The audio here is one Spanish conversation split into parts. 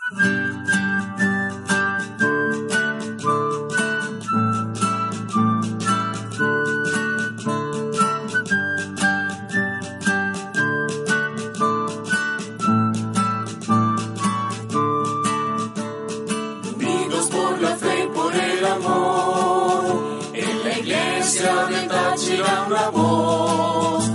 Unidos por la fe y por el amor, en la iglesia de Táchira una voz,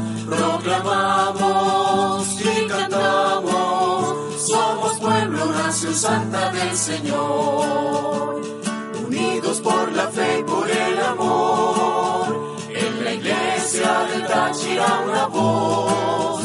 proclamamos y cantamos, somos pueblo, nación santa del Señor. Unidos por la fe y por el amor, en la iglesia de Táchira una voz,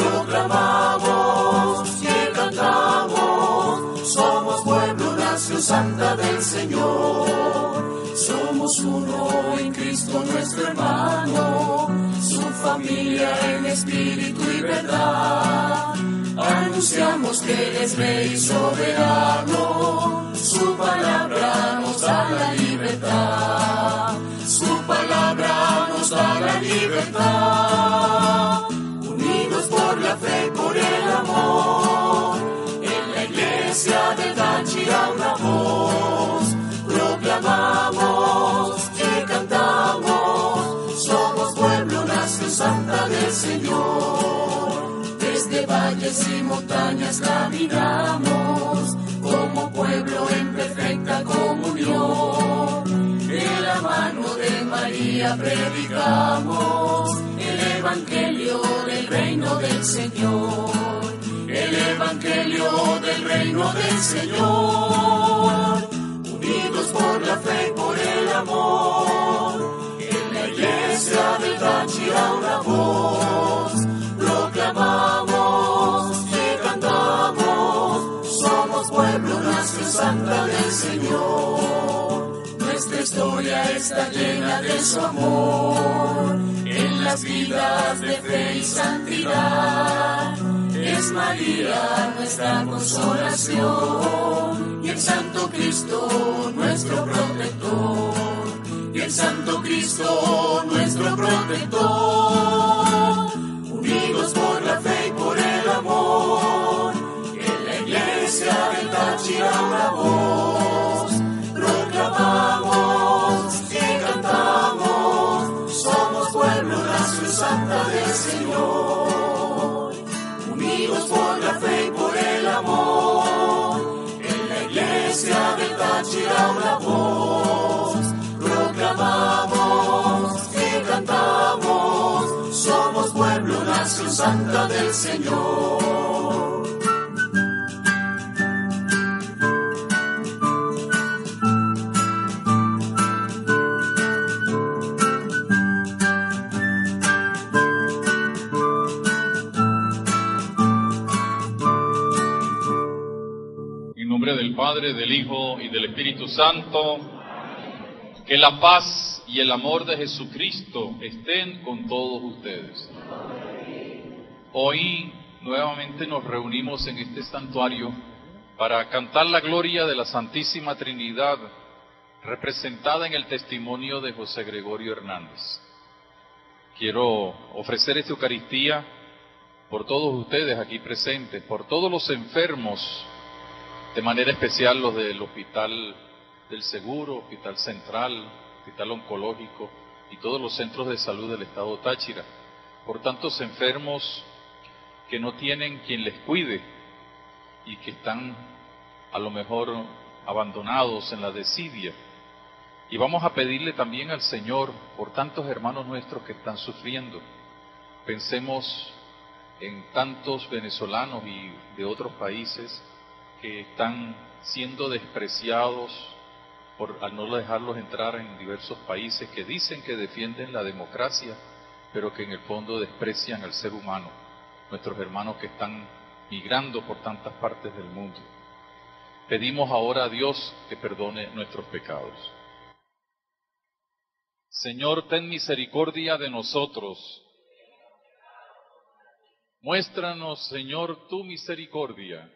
proclamamos y cantamos, somos pueblo, nación santa del Señor. Somos uno en Cristo nuestro hermano, su familia en espíritu y verdad. Anunciamos que Él es Rey soberano, su palabra nos da la libertad, su palabra nos da la libertad. Unidos por la fe y por el amor, en la iglesia de Táchira una voz, proclamamos y cantamos, somos pueblo, nación santa del Señor. Desde valles y montañas caminamos, como pueblo en perfecta comunión. De la mano de María predicamos el evangelio del reino del Señor, el evangelio del reino del Señor. Unidos por la fe y por el amor, en la iglesia de Táchira una voz, proclamamos y cantamos, somos pueblo, nación santa del Señor. Nuestra historia está llena de su amor, en las vidas de fe y santidad. Es María nuestra consolación, y el Santo Cristo nuestro protector, y el Santo Cristo nuestro protector. Unidos por la fe y por el amor, en la iglesia de Táchira una voz, proclamamos y cantamos, somos pueblo, nación santa del Señor. Unidos por la fe y por el amor, en la iglesia de Táchira una voz, proclamamos y cantamos, somos pueblo, nación santa del Señor. En nombre del Padre, del Hijo y del Espíritu Santo, que la paz y el amor de Jesucristo estén con todos ustedes. Hoy nuevamente nos reunimos en este santuario para cantar la gloria de la Santísima Trinidad, representada en el testimonio de José Gregorio Hernández. Quiero ofrecer esta Eucaristía por todos ustedes aquí presentes, por todos los enfermos, de manera especial los del Hospital del Seguro, Hospital Central, Hospital Oncológico y todos los centros de salud del Estado Táchira, por tantos enfermos que no tienen quien les cuide y que están a lo mejor abandonados en la desidia. Y vamos a pedirle también al Señor por tantos hermanos nuestros que están sufriendo. Pensemos en tantos venezolanos y de otros países que están siendo despreciados al no dejarlos entrar en diversos países que dicen que defienden la democracia, pero que en el fondo desprecian al ser humano, nuestros hermanos que están migrando por tantas partes del mundo. Pedimos ahora a Dios que perdone nuestros pecados. Señor, ten misericordia de nosotros. Muéstranos, Señor, tu misericordia.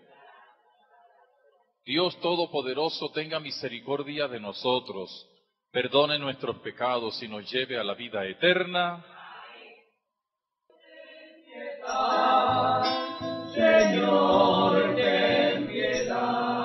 Dios Todopoderoso, tenga misericordia de nosotros, perdone nuestros pecados y nos lleve a la vida eterna. Señor, ten piedad.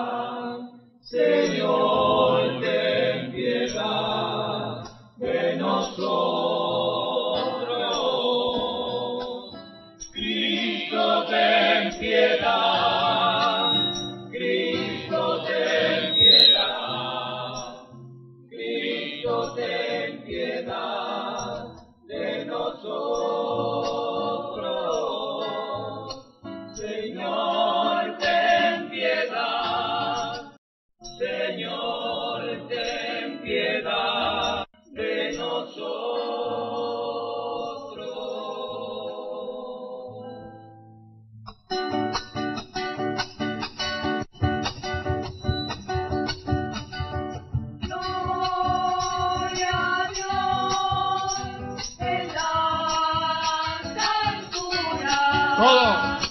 Todos.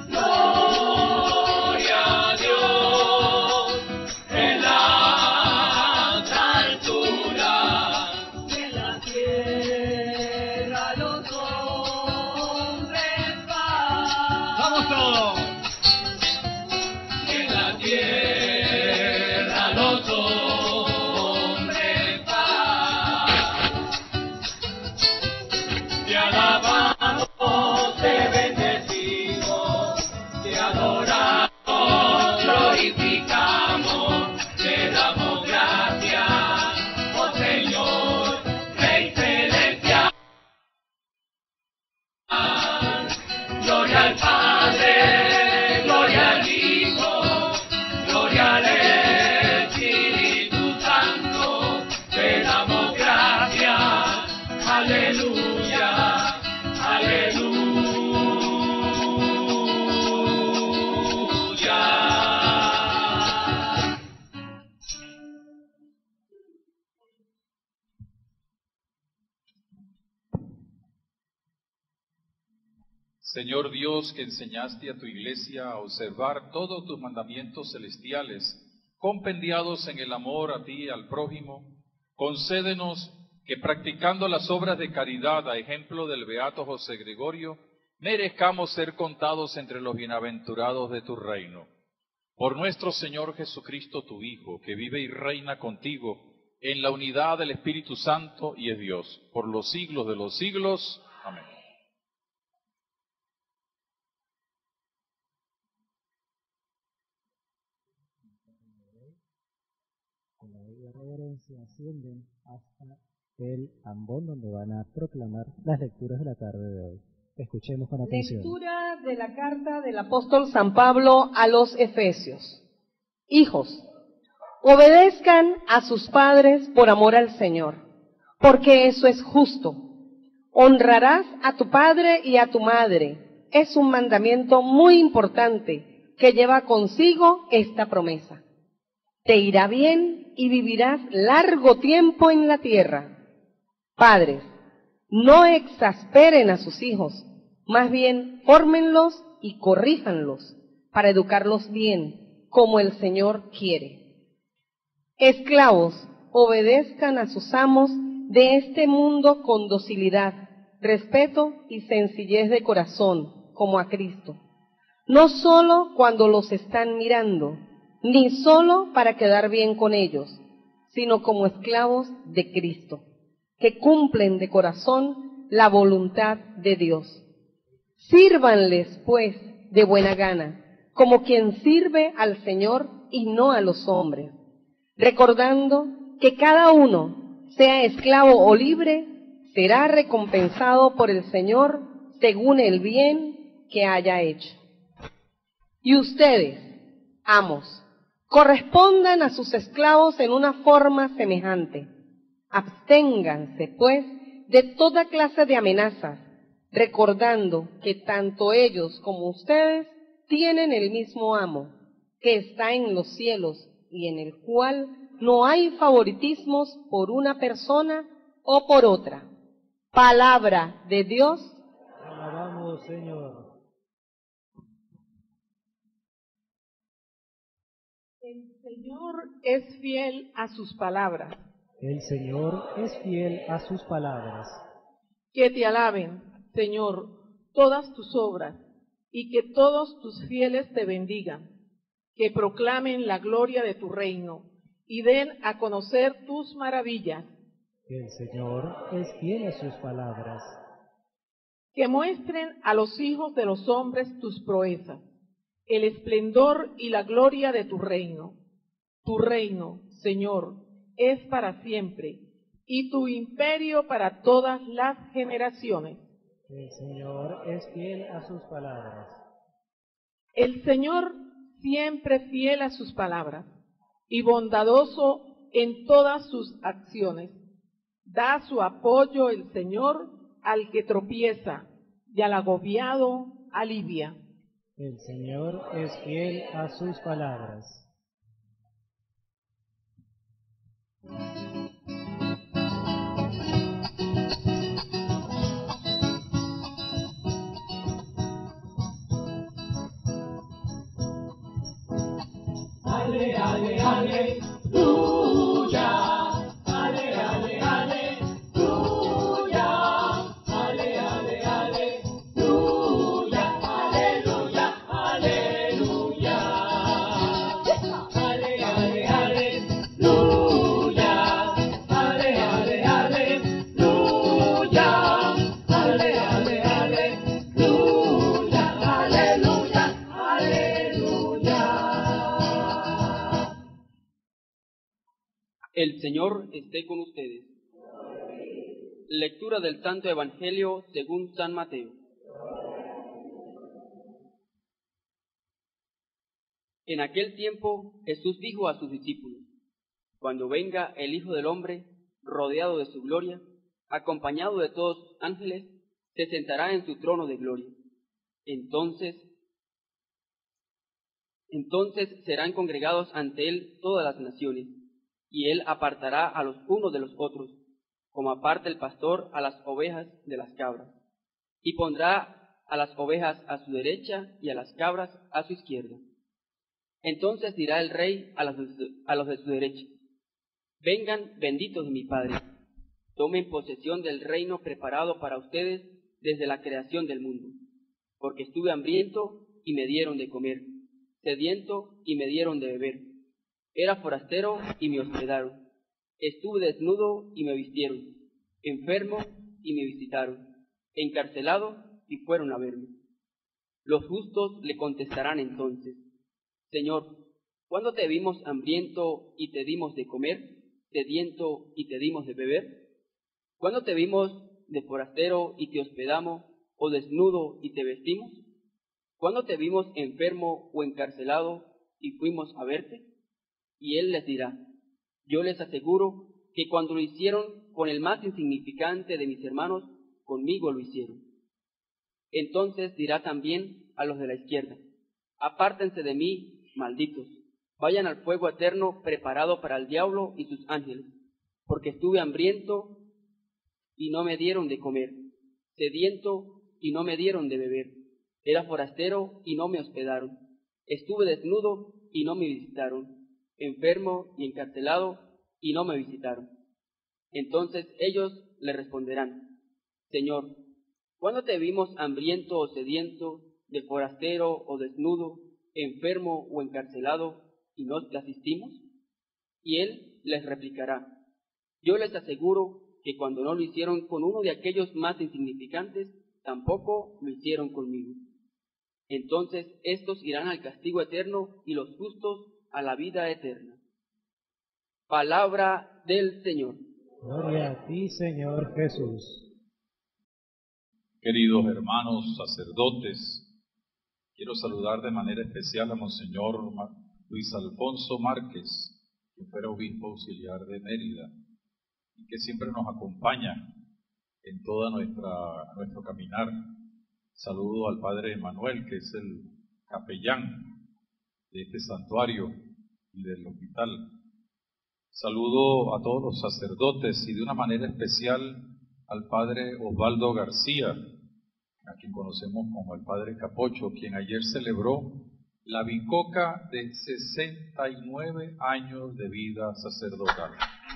Señor Dios, que enseñaste a tu iglesia a observar todos tus mandamientos celestiales, compendiados en el amor a ti y al prójimo, concédenos que practicando las obras de caridad a ejemplo del beato José Gregorio, merezcamos ser contados entre los bienaventurados de tu reino. Por nuestro Señor Jesucristo, tu Hijo, que vive y reina contigo en la unidad del Espíritu Santo y es Dios, por los siglos de los siglos. Amén. Con la debida reverencia ascienden hasta el ambón donde van a proclamar las lecturas de la tarde de hoy. Escuchemos con atención. Lectura de la carta del apóstol San Pablo a los Efesios. Hijos, obedezcan a sus padres por amor al Señor, porque eso es justo. Honrarás a tu padre y a tu madre. Es un mandamiento muy importante que lleva consigo esta promesa. Te irá bien y vivirás largo tiempo en la tierra. Padres, no exasperen a sus hijos, más bien fórmenlos y corríjanlos para educarlos bien, como el Señor quiere. Esclavos, obedezcan a sus amos de este mundo con docilidad, respeto y sencillez de corazón, como a Cristo. No solo cuando los están mirando, ni solo para quedar bien con ellos, sino como esclavos de Cristo, que cumplen de corazón la voluntad de Dios. Sírvanles, pues, de buena gana, como quien sirve al Señor y no a los hombres, recordando que cada uno, sea esclavo o libre, será recompensado por el Señor según el bien que haya hecho. Y ustedes, amos, correspondan a sus esclavos en una forma semejante. Absténganse, pues, de toda clase de amenazas, recordando que tanto ellos como ustedes tienen el mismo amo, que está en los cielos y en el cual no hay favoritismos por una persona o por otra. Palabra de Dios. Alabamos, Señor. El Señor es fiel a sus palabras. El Señor es fiel a sus palabras. Que te alaben, Señor, todas tus obras, y que todos tus fieles te bendigan. Que proclamen la gloria de tu reino, y den a conocer tus maravillas. El Señor es fiel a sus palabras. Que muestren a los hijos de los hombres tus proezas, el esplendor y la gloria de tu reino. Tu reino, Señor, es para siempre, y tu imperio para todas las generaciones. El Señor es fiel a sus palabras. El Señor siempre fiel a sus palabras, y bondadoso en todas sus acciones. Da su apoyo el Señor al que tropieza, y al agobiado alivia. El Señor es fiel a sus palabras. ale, ale, aleluya. Ale, ale, aleluya. Ale, ale, aleluya. Aleluya, aleluya. Ale, ale, aleluya. Ale, ale, aleluya. Ale, ale, aleluya. Aleluya, aleluya. El Señor esté con ustedes. Lectura del Santo Evangelio según San Mateo. En aquel tiempo Jesús dijo a sus discípulos: Cuando venga el Hijo del Hombre, rodeado de su gloria, acompañado de todos sus ángeles, se sentará en su trono de gloria. Entonces serán congregados ante él todas las naciones, y él apartará a los unos de los otros, como aparta el pastor a las ovejas de las cabras, y pondrá a las ovejas a su derecha y a las cabras a su izquierda. Entonces dirá el rey a los de su derecha: Vengan, benditos de mi Padre, tomen posesión del reino preparado para ustedes desde la creación del mundo, porque estuve hambriento y me dieron de comer, sediento y me dieron de beber, era forastero y me hospedaron, estuve desnudo y me vistieron, enfermo y me visitaron, encarcelado y fueron a verme. Los justos le contestarán entonces: Señor, ¿cuándo te vimos hambriento y te dimos de comer, sediento y te dimos de beber? ¿Cuándo te vimos de forastero y te hospedamos, o desnudo y te vestimos? ¿Cuándo te vimos enfermo o encarcelado y fuimos a verte? Y él les dirá: Yo les aseguro que cuando lo hicieron con el más insignificante de mis hermanos, conmigo lo hicieron. Entonces dirá también a los de la izquierda: Apártense de mí, malditos, vayan al fuego eterno preparado para el diablo y sus ángeles, porque estuve hambriento y no me dieron de comer, sediento y no me dieron de beber, era forastero y no me hospedaron, estuve desnudo y no me visitaron, enfermo y encarcelado y no me visitaron. Entonces ellos le responderán: Señor, ¿cuándo te vimos hambriento o sediento, de forastero o desnudo, enfermo o encarcelado, y no te asistimos? Y él les replicará: Yo les aseguro que cuando no lo hicieron con uno de aquellos más insignificantes, tampoco lo hicieron conmigo. Entonces estos irán al castigo eterno y los justos a la vida eterna. Palabra del Señor. Gloria a ti, Señor Jesús. Queridos hermanos sacerdotes, quiero saludar de manera especial a Monseñor Luis Alfonso Márquez, que fuera obispo auxiliar de Mérida y que siempre nos acompaña en toda nuestro caminar. Saludo al Padre Manuel, que es el capellán de este santuario y del hospital. Saludo a todos los sacerdotes y de una manera especial al Padre Osvaldo García, a quien conocemos como el Padre Capocho, quien ayer celebró la bicoca de 69 años de vida sacerdotal.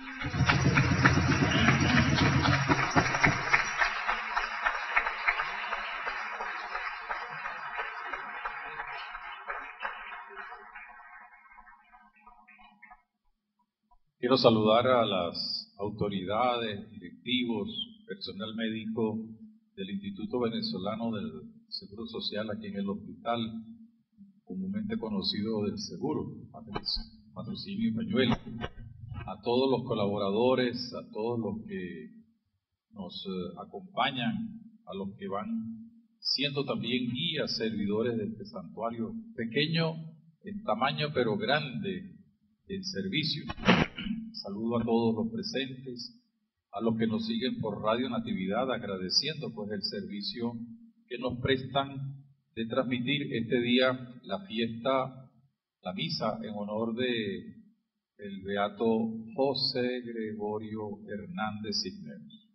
Quiero saludar a las autoridades, directivos, personal médico del Instituto Venezolano del Seguro Social aquí en el hospital, comúnmente conocido del Seguro, Patrocinio y Peñuelo, a todos los colaboradores, a todos los que nos acompañan, a los que van siendo también guías, servidores de este santuario, pequeño en tamaño pero grande en servicio. Saludo a todos los presentes, a los que nos siguen por Radio Natividad, agradeciendo pues el servicio que nos prestan de transmitir este día la fiesta, la misa en honor de el beato José Gregorio Hernández Cisneros.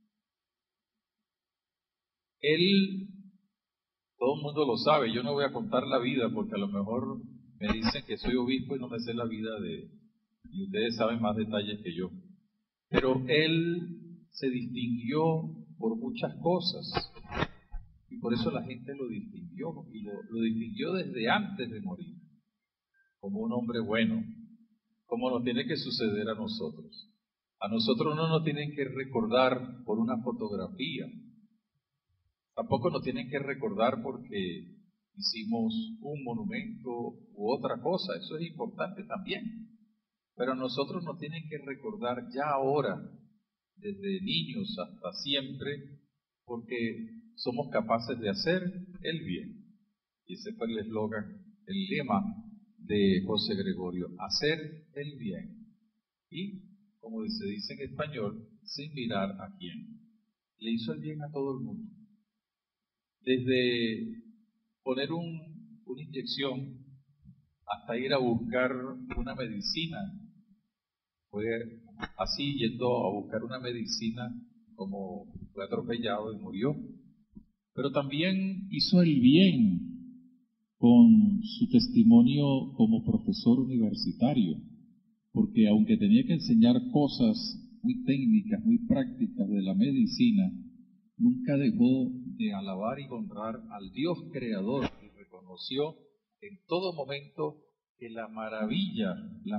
Él, todo el mundo lo sabe, yo no voy a contar la vida porque a lo mejor me dicen que soy obispo y no me sé la vida de... y ustedes saben más detalles que yo. Pero él se distinguió por muchas cosas. Y por eso la gente lo distinguió. Y lo distinguió desde antes de morir. Como un hombre bueno. Como nos tiene que suceder a nosotros. A nosotros no nos tienen que recordar por una fotografía. Tampoco nos tienen que recordar porque hicimos un monumento u otra cosa. Eso es importante también. Pero a nosotros nos tienen que recordar ya ahora, desde niños hasta siempre, porque somos capaces de hacer el bien. Y ese fue el eslogan, el lema de José Gregorio, hacer el bien. Y, como se dice en español, sin mirar a quién. Le hizo el bien a todo el mundo. Desde poner una inyección hasta ir a buscar una medicina. Fue así, yendo a buscar una medicina, como fue atropellado y murió. Pero también hizo el bien con su testimonio como profesor universitario, porque aunque tenía que enseñar cosas muy técnicas, muy prácticas de la medicina, nunca dejó de alabar y honrar al Dios creador, y reconoció en todo momento que la maravilla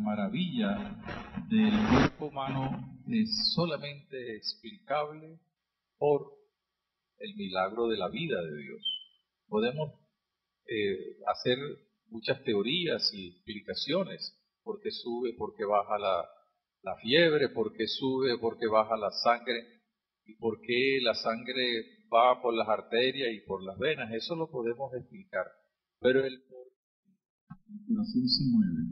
del cuerpo humano es solamente explicable por el milagro de la vida de Dios. Podemos hacer muchas teorías y explicaciones, por qué sube, por qué baja la fiebre, por qué sube, por qué baja la sangre, y por qué la sangre va por las arterias y por las venas. Eso lo podemos explicar. Pero el corazón se mueve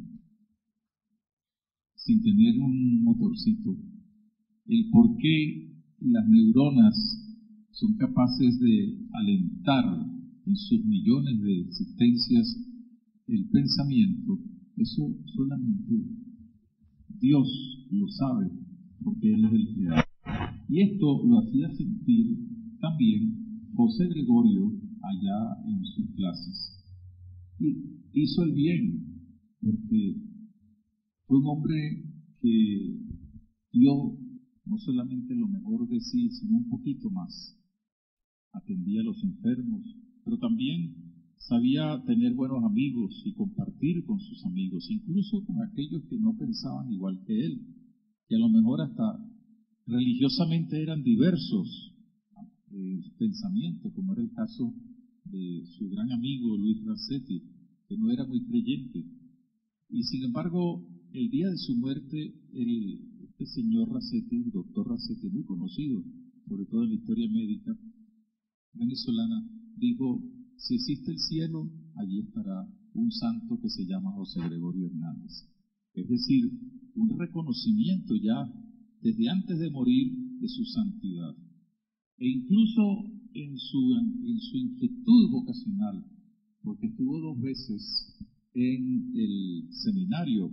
sin tener un motorcito. El por qué las neuronas son capaces de alentar en sus millones de existencias el pensamiento, eso solamente Dios lo sabe, porque Él es el creador. Y esto lo hacía sentir también José Gregorio allá en sus clases. Y hizo el bien, porque fue un hombre que dio no solamente lo mejor de sí, sino un poquito más. Atendía a los enfermos, pero también sabía tener buenos amigos y compartir con sus amigos, incluso con aquellos que no pensaban igual que él, que a lo mejor hasta religiosamente eran diversos pensamientos, como era el caso de su gran amigo Luis Racetti, que no era muy creyente. Y sin embargo, el día de su muerte, este señor Racetti, el doctor Racetti, muy conocido, sobre todo en la historia médica venezolana, dijo: si existe el cielo, allí estará un santo que se llama José Gregorio Hernández. Es decir, un reconocimiento ya desde antes de morir de su santidad. E incluso en su inquietud vocacional, porque estuvo 2 veces en el seminario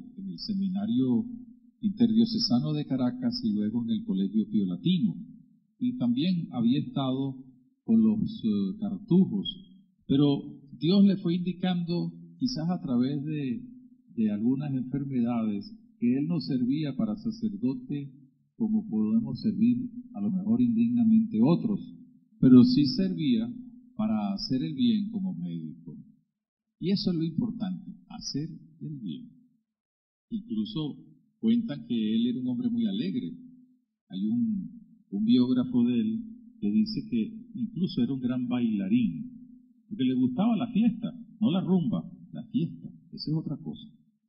interdiocesano de Caracas y luego en el Colegio Pío Latino. Y también había estado con los cartujos, pero Dios le fue indicando, quizás a través de algunas enfermedades, que él no servía para sacerdote como podemos servir a lo mejor indignamente otros, pero sí servía para hacer el bien como médico. Y eso es lo importante, hacer el bien. Incluso cuentan que él era un hombre muy alegre. Hay un biógrafo de él que dice que incluso era un gran bailarín, porque le gustaba la fiesta, no la rumba, la fiesta, esa es otra cosa.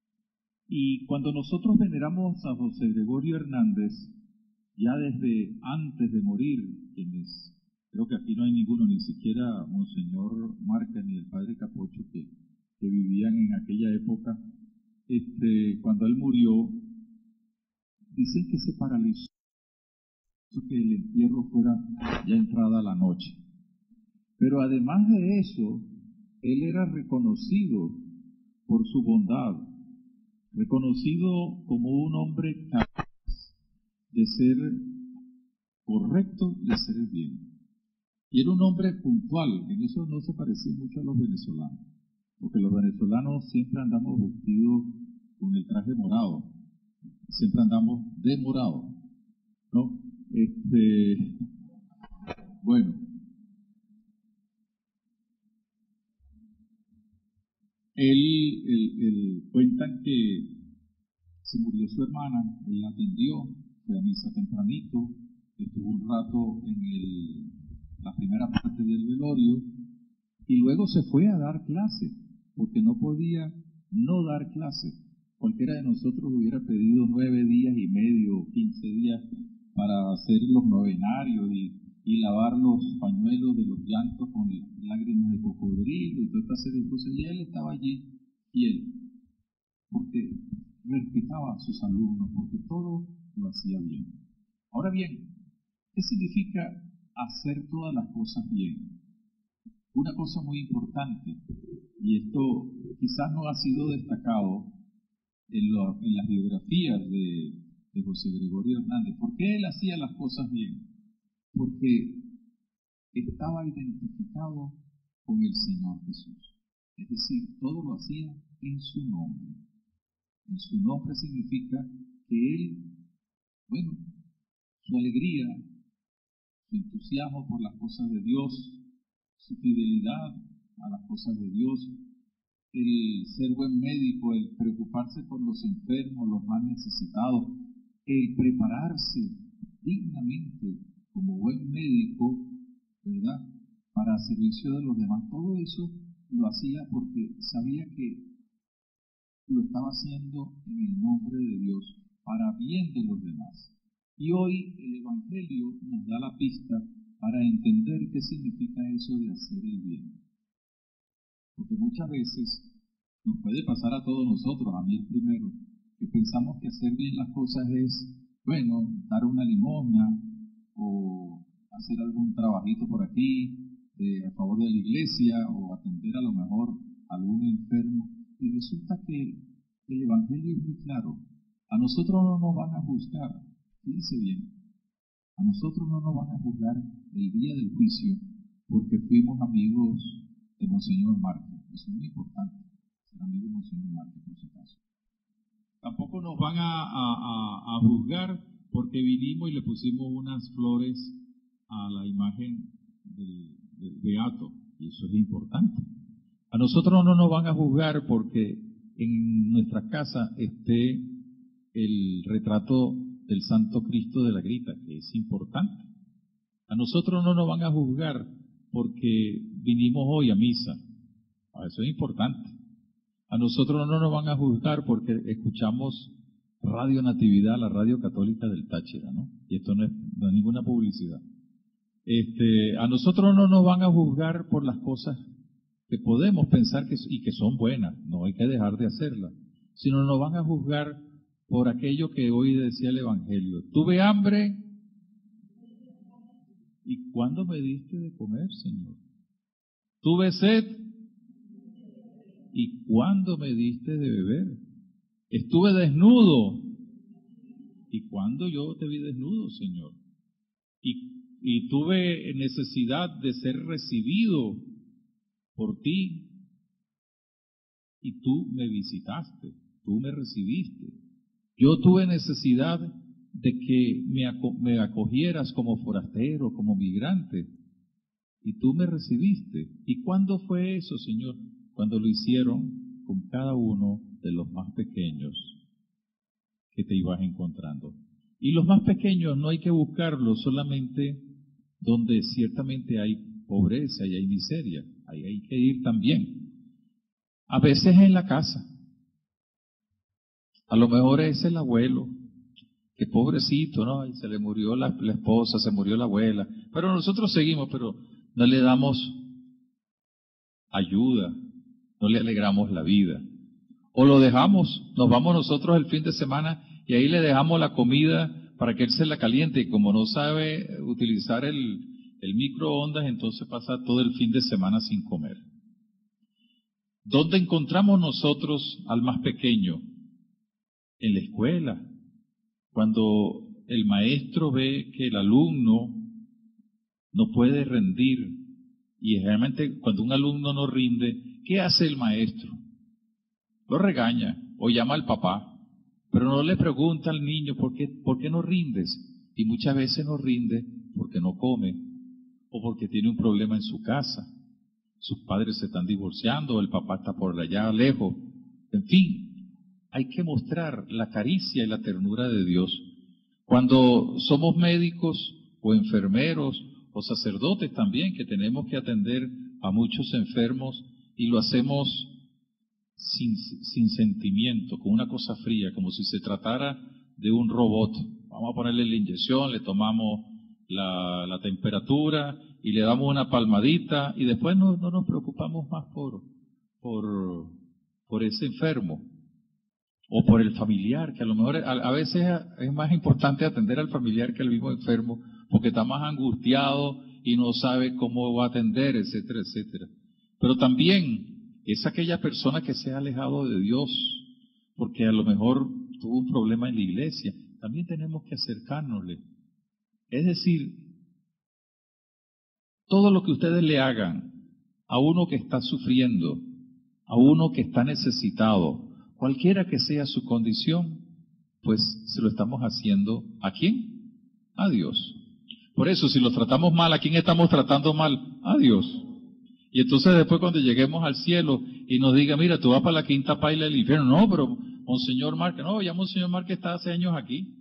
Y cuando nosotros veneramos a José Gregorio Hernández, ya desde antes de morir, quienes, creo que aquí no hay ninguno, ni siquiera Monseñor Marca ni el Padre Capocho, que vivían en aquella época, cuando él murió, dicen que se paralizó, que el entierro fuera ya entrada la noche. Pero además de eso, él era reconocido por su bondad, reconocido como un hombre capaz de ser correcto y hacer el bien. Y era un hombre puntual, en eso no se parecía mucho a los venezolanos. porque los venezolanos siempre andamos vestidos con el traje morado, siempre andamos de morado, ¿no? Bueno, cuentan que se murió su hermana, él la atendió, fue a misa tempranito, estuvo un rato en la primera parte del velorio y luego se fue a dar clase, porque no podía no dar clase. Cualquiera de nosotros hubiera pedido 9 días y medio o 15 días para hacer los novenarios y lavar los pañuelos de los llantos con lágrimas de cocodrilo y toda esta serie de cosas. Y él estaba allí fiel, porque respetaba a sus alumnos, porque todo lo hacía bien. Ahora bien, ¿qué significa hacer todas las cosas bien? Una cosa muy importante, y esto quizás no ha sido destacado en las biografías de José Gregorio Hernández. ¿Por qué él hacía las cosas bien? Porque estaba identificado con el Señor Jesús. Es decir, todo lo hacía en su nombre. En su nombre significa que él, bueno, su alegría, su entusiasmo por las cosas de Dios, su fidelidad a las cosas de Dios, el ser buen médico, el preocuparse por los enfermos, los más necesitados, el prepararse dignamente como buen médico, ¿verdad?, para servicio de los demás. Todo eso lo hacía porque sabía que lo estaba haciendo en el nombre de Dios, para bien de los demás. Y hoy el Evangelio nos da la pista para entender qué significa eso de hacer el bien. Porque muchas veces nos puede pasar a todos nosotros, a mí el primero, que pensamos que hacer bien las cosas es, bueno, dar una limosna o hacer algún trabajito por aquí a favor de la iglesia o atender a lo mejor a algún enfermo. Y resulta que el Evangelio es muy claro. A nosotros no nos van a juzgar, fíjense bien, a nosotros no nos van a juzgar el día del juicio porque fuimos amigos de Monseñor Márquez. Eso es muy importante, ser amigo de Monseñor Márquez, por si acaso. Tampoco nos van a juzgar porque vinimos y le pusimos unas flores a la imagen del Beato, y eso es importante. A nosotros no nos van a juzgar porque en nuestra casa esté el retrato del Santo Cristo de la Grita, que es importante. A nosotros no nos van a juzgar porque vinimos hoy a misa. Eso es importante. A nosotros no nos van a juzgar porque escuchamos Radio Natividad, la radio católica del Táchira, ¿no? Y esto no es ninguna publicidad. A nosotros no nos van a juzgar por las cosas que podemos pensar y que son buenas, no hay que dejar de hacerlas, sino nos van a juzgar por aquello que hoy decía el Evangelio. Tuve hambre, ¿y cuándo me diste de comer, Señor? Tuve sed, ¿y cuándo me diste de beber? Estuve desnudo, ¿y cuándo yo te vi desnudo, Señor? Y tuve necesidad de ser recibido por ti, y tú me visitaste, tú me recibiste. Yo tuve necesidad de que me acogieras como forastero, como migrante, y tú me recibiste. ¿Y cuándo fue eso, Señor? Cuando lo hicieron con cada uno de los más pequeños que te ibas encontrando. Y los más pequeños no hay que buscarlos solamente donde ciertamente hay pobreza y hay miseria. Ahí hay que ir también. A veces en la casa. A lo mejor es el abuelo, que pobrecito, ¿no? Y se le murió la esposa, se murió la abuela. Pero nosotros seguimos, pero no le damos ayuda, no le alegramos la vida. O lo dejamos, nos vamos nosotros el fin de semana y ahí le dejamos la comida para que él se la caliente, y como no sabe utilizar el microondas, entonces pasa todo el fin de semana sin comer. ¿Dónde encontramos nosotros al más pequeño? En la escuela. Cuando el maestro ve que el alumno no puede rendir, y realmente cuando un alumno no rinde ¿qué hace el maestro? Lo regaña o llama al papá, pero no le pregunta al niño ¿por qué no rindes? Y muchas veces no rinde porque no come o porque tiene un problema en su casa. Sus padres se están divorciando, el papá está por allá lejos. En fin, hay que mostrar la caricia y la ternura de Dios. Cuando somos médicos o enfermeros o sacerdotes también, que tenemos que atender a muchos enfermos y lo hacemos sin sentimiento, con una cosa fría, como si se tratara de un robot. Vamos a ponerle la inyección, le tomamos la temperatura y le damos una palmadita y después no nos preocupamos más por ese enfermo o por el familiar, que a lo mejor a veces es más importante atender al familiar que al mismo enfermo, porque está más angustiado y no sabe cómo va a atender, etcétera, etcétera. Pero también es aquella persona que se ha alejado de Dios, porque a lo mejor tuvo un problema en la iglesia. También tenemos que acercárnosle. Es decir, todo lo que ustedes le hagan a uno que está sufriendo, a uno que está necesitado, cualquiera que sea su condición, pues se lo estamos haciendo ¿a quién? A Dios. Por eso, si lo tratamos mal, ¿a quién estamos tratando mal? A Dios. Y entonces después cuando lleguemos al cielo y nos diga, mira, tú vas para la quinta paila del infierno. No, pero Monseñor Márquez, no, ya Monseñor Márquez está hace años aquí.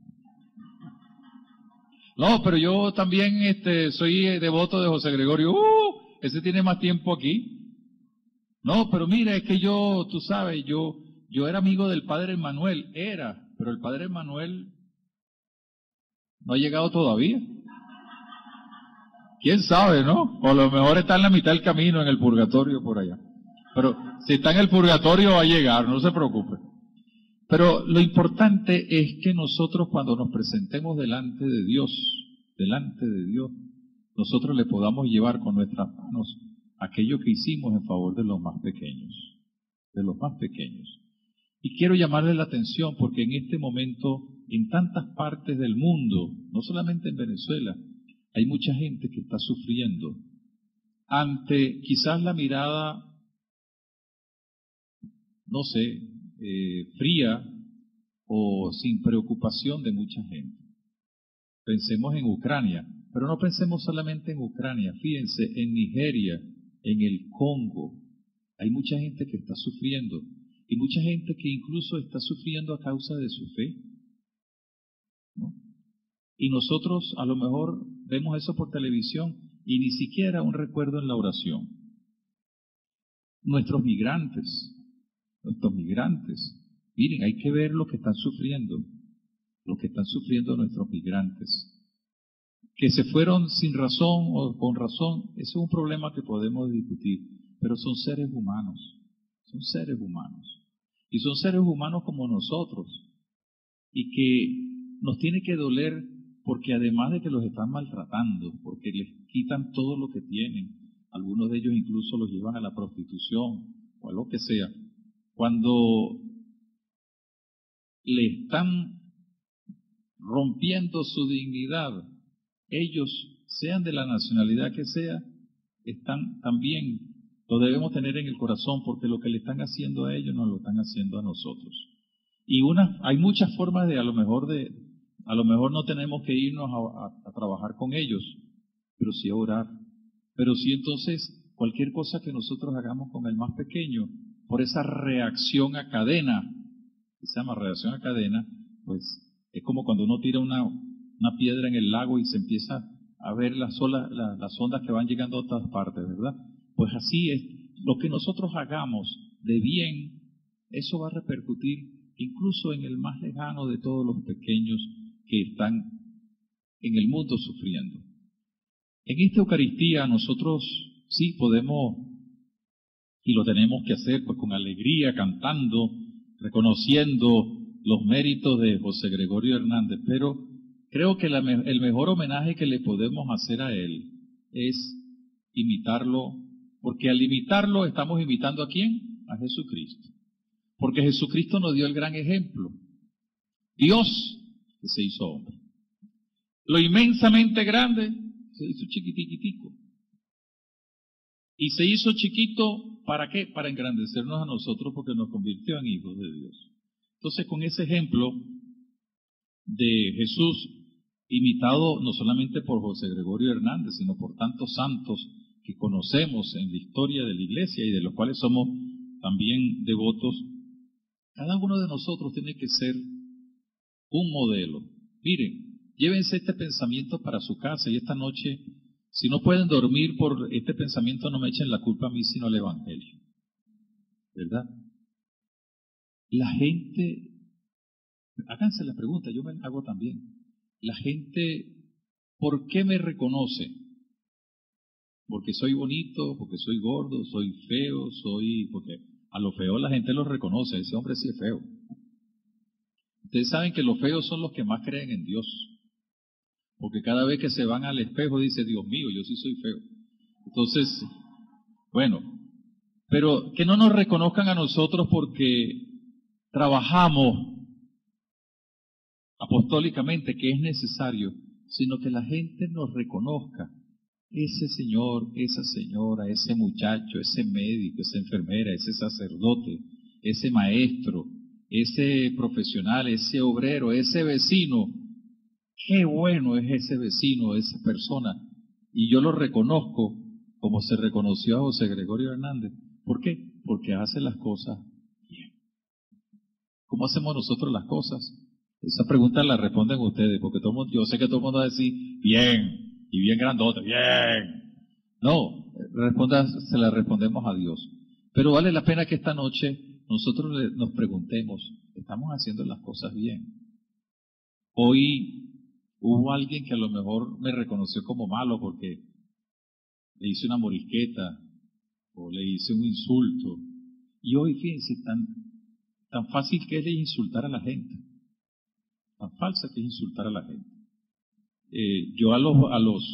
No, pero yo también soy devoto de José Gregorio. Ese tiene más tiempo aquí. No, pero mira, es que tú sabes, yo era amigo del padre Manuel, pero el padre Manuel no ha llegado todavía. ¿Quién sabe, no? O a lo mejor está en la mitad del camino, en el purgatorio por allá. Pero si está en el purgatorio va a llegar, no se preocupe. Pero lo importante es que nosotros cuando nos presentemos delante de Dios, nosotros le podamos llevar con nuestras manos aquello que hicimos en favor de los más pequeños, Y quiero llamarle la atención porque en este momento, en tantas partes del mundo, no solamente en Venezuela, hay mucha gente que está sufriendo ante quizás la mirada, no sé, fría o sin preocupación de mucha gente. Pensemos en Ucrania, pero no pensemos solamente en Ucrania, fíjense, en Nigeria, en el Congo, hay mucha gente que está sufriendo y mucha gente que incluso está sufriendo a causa de su fe, ¿no? Y nosotros a lo mejor vemos eso por televisión y ni siquiera un recuerdo en la oración. Nuestros migrantes, miren, hay que ver lo que están sufriendo nuestros migrantes. Que se fueron sin razón o con razón, eso es un problema que podemos discutir, pero son seres humanos. Y son seres humanos como nosotros. Y que nos tiene que doler porque además de que los están maltratando, porque les quitan todo lo que tienen, algunos de ellos incluso los llevan a la prostitución o a lo que sea, cuando le están rompiendo su dignidad, ellos, sean de la nacionalidad que sea, están también, lo debemos tener en el corazón, porque lo que le están haciendo a ellos nos lo están haciendo a nosotros. Y hay muchas formas a lo mejor no tenemos que irnos a trabajar con ellos, pero sí a orar. Pero sí entonces, cualquier cosa que nosotros hagamos con el más pequeño, por esa reacción a cadena, que se llama reacción a cadena, pues es como cuando uno tira una piedra en el lago y se empieza a ver las ondas que van llegando a todas partes, ¿verdad? Pues así es, lo que nosotros hagamos de bien, eso va a repercutir incluso en el más lejano de todos los pequeños que están en el mundo sufriendo. En esta Eucaristía nosotros sí podemos y lo tenemos que hacer pues con alegría, cantando, reconociendo los méritos de José Gregorio Hernández, pero creo que el mejor homenaje que le podemos hacer a él es imitarlo, porque al imitarlo estamos imitando ¿a quién? A Jesucristo. Porque Jesucristo nos dio el gran ejemplo. Dios que se hizo hombre. Lo inmensamente grande se hizo chiquitico. Y se hizo chiquito ¿para qué? Para engrandecernos a nosotros porque nos convirtió en hijos de Dios. Entonces, con ese ejemplo de Jesús, imitado no solamente por José Gregorio Hernández, sino por tantos santos que conocemos en la historia de la Iglesia y de los cuales somos también devotos, cada uno de nosotros tiene que ser un modelo. Miren, llévense este pensamiento para su casa y esta noche, si no pueden dormir por este pensamiento, no me echen la culpa a mí, sino al Evangelio. ¿Verdad? La gente, háganse la pregunta, yo me la hago también. La gente, ¿por qué me reconoce? Porque soy bonito, porque soy gordo, soy feo, porque a lo feo la gente lo reconoce, ese hombre sí es feo. Ustedes saben que los feos son los que más creen en Dios, porque cada vez que se van al espejo dice, Dios mío, yo sí soy feo. Entonces, bueno, pero que no nos reconozcan a nosotros porque trabajamos apostólicamente, que es necesario, sino que la gente nos reconozca. Ese señor, esa señora, ese muchacho, ese médico, esa enfermera, ese sacerdote, ese maestro, ese profesional, ese obrero, ese vecino, qué bueno es ese vecino, esa persona. Y yo lo reconozco como se reconoció a José Gregorio Hernández. ¿Por qué? Porque hace las cosas bien. ¿Cómo hacemos nosotros las cosas? Esa pregunta la responden ustedes, porque todo mundo, yo sé que todo el mundo va a decir, bien. Y bien grandote, bien. No, se la respondemos a Dios. Pero vale la pena que esta noche nosotros nos preguntemos, ¿estamos haciendo las cosas bien? Hoy hubo alguien que a lo mejor me reconoció como malo porque le hice una morisqueta o le hice un insulto. Y hoy, fíjense, tan fácil que es insultar a la gente. Tan falsa que es insultar a la gente. Yo a los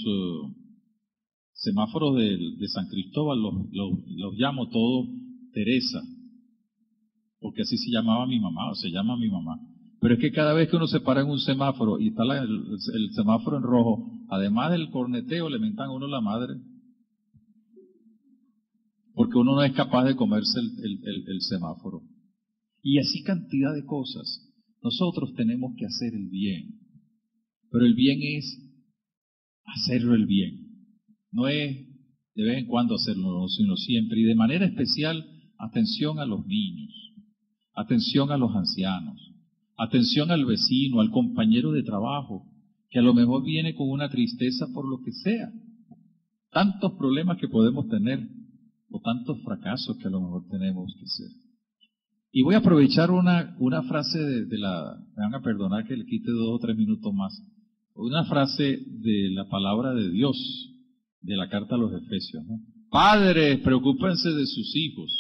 semáforos de San Cristóbal los llamo todos Teresa, porque así se llamaba mi mamá, o se llama mi mamá. Pero es que cada vez que uno se para en un semáforo y está el semáforo en rojo, además del corneteo le mentan a uno la madre, porque uno no es capaz de comerse el semáforo. Y así cantidad de cosas. Nosotros tenemos que hacer el bien. Pero el bien es hacerlo el bien. No es de vez en cuando hacerlo, sino siempre. Y de manera especial, atención a los niños, atención a los ancianos, atención al vecino, al compañero de trabajo, que a lo mejor viene con una tristeza por lo que sea. Tantos problemas que podemos tener, o tantos fracasos que a lo mejor tenemos que hacer. Y voy a aprovechar una frase me van a perdonar que le quite 2 o 3 minutos más. Una frase de la palabra de Dios, de la carta a los Efesios, ¿no? Padres, preocúpense de sus hijos.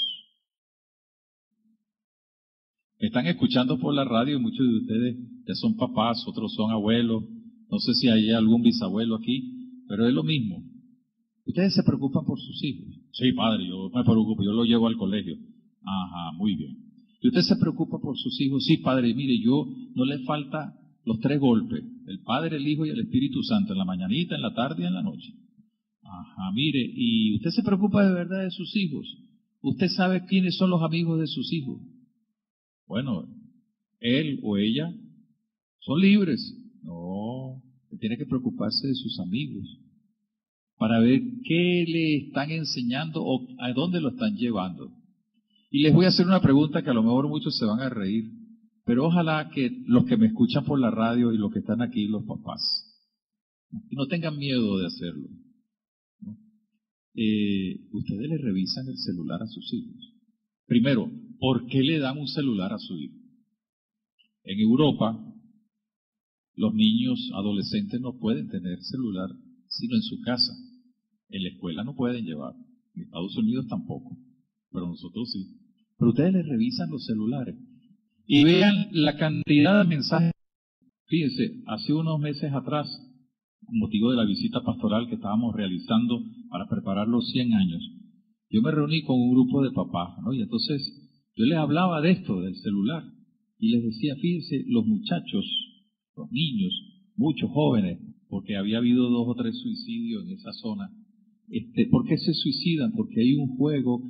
Me están escuchando por la radio, muchos de ustedes ya son papás, otros son abuelos, no sé si hay algún bisabuelo aquí, pero es lo mismo. ¿Ustedes se preocupan por sus hijos? Sí, padre, yo me preocupo, yo lo llevo al colegio. Ajá, muy bien. ¿Y usted se preocupa por sus hijos? Sí, padre, mire, yo no le falta los 3 golpes, el Padre, el Hijo y el Espíritu Santo, en la mañanita, en la tarde y en la noche. Ajá, mire, ¿y usted se preocupa de verdad de sus hijos? ¿Usted sabe quiénes son los amigos de sus hijos? Bueno, él o ella son libres. No, tiene que preocuparse de sus amigos para ver qué le están enseñando o a dónde lo están llevando. Y les voy a hacer una pregunta que a lo mejor muchos se van a reír. Pero ojalá que los que me escuchan por la radio y los que están aquí, los papás, no tengan miedo de hacerlo. ¿No? Ustedes le revisan el celular a sus hijos. Primero, ¿por qué le dan un celular a su hijo? En Europa, los niños adolescentes no pueden tener celular sino en su casa. En la escuela no pueden llevar. En Estados Unidos tampoco. Pero nosotros sí. Pero ustedes le revisan los celulares. Y vean la cantidad de mensajes. Fíjense, hace unos meses atrás, con motivo de la visita pastoral que estábamos realizando para preparar los 100 años, yo me reuní con un grupo de papás, ¿no? Y entonces yo les hablaba de esto, del celular, y les decía, fíjense, los muchachos, los niños, muchos jóvenes, porque había habido 2 o 3 suicidios en esa zona. ¿Por qué se suicidan? Porque hay un juego que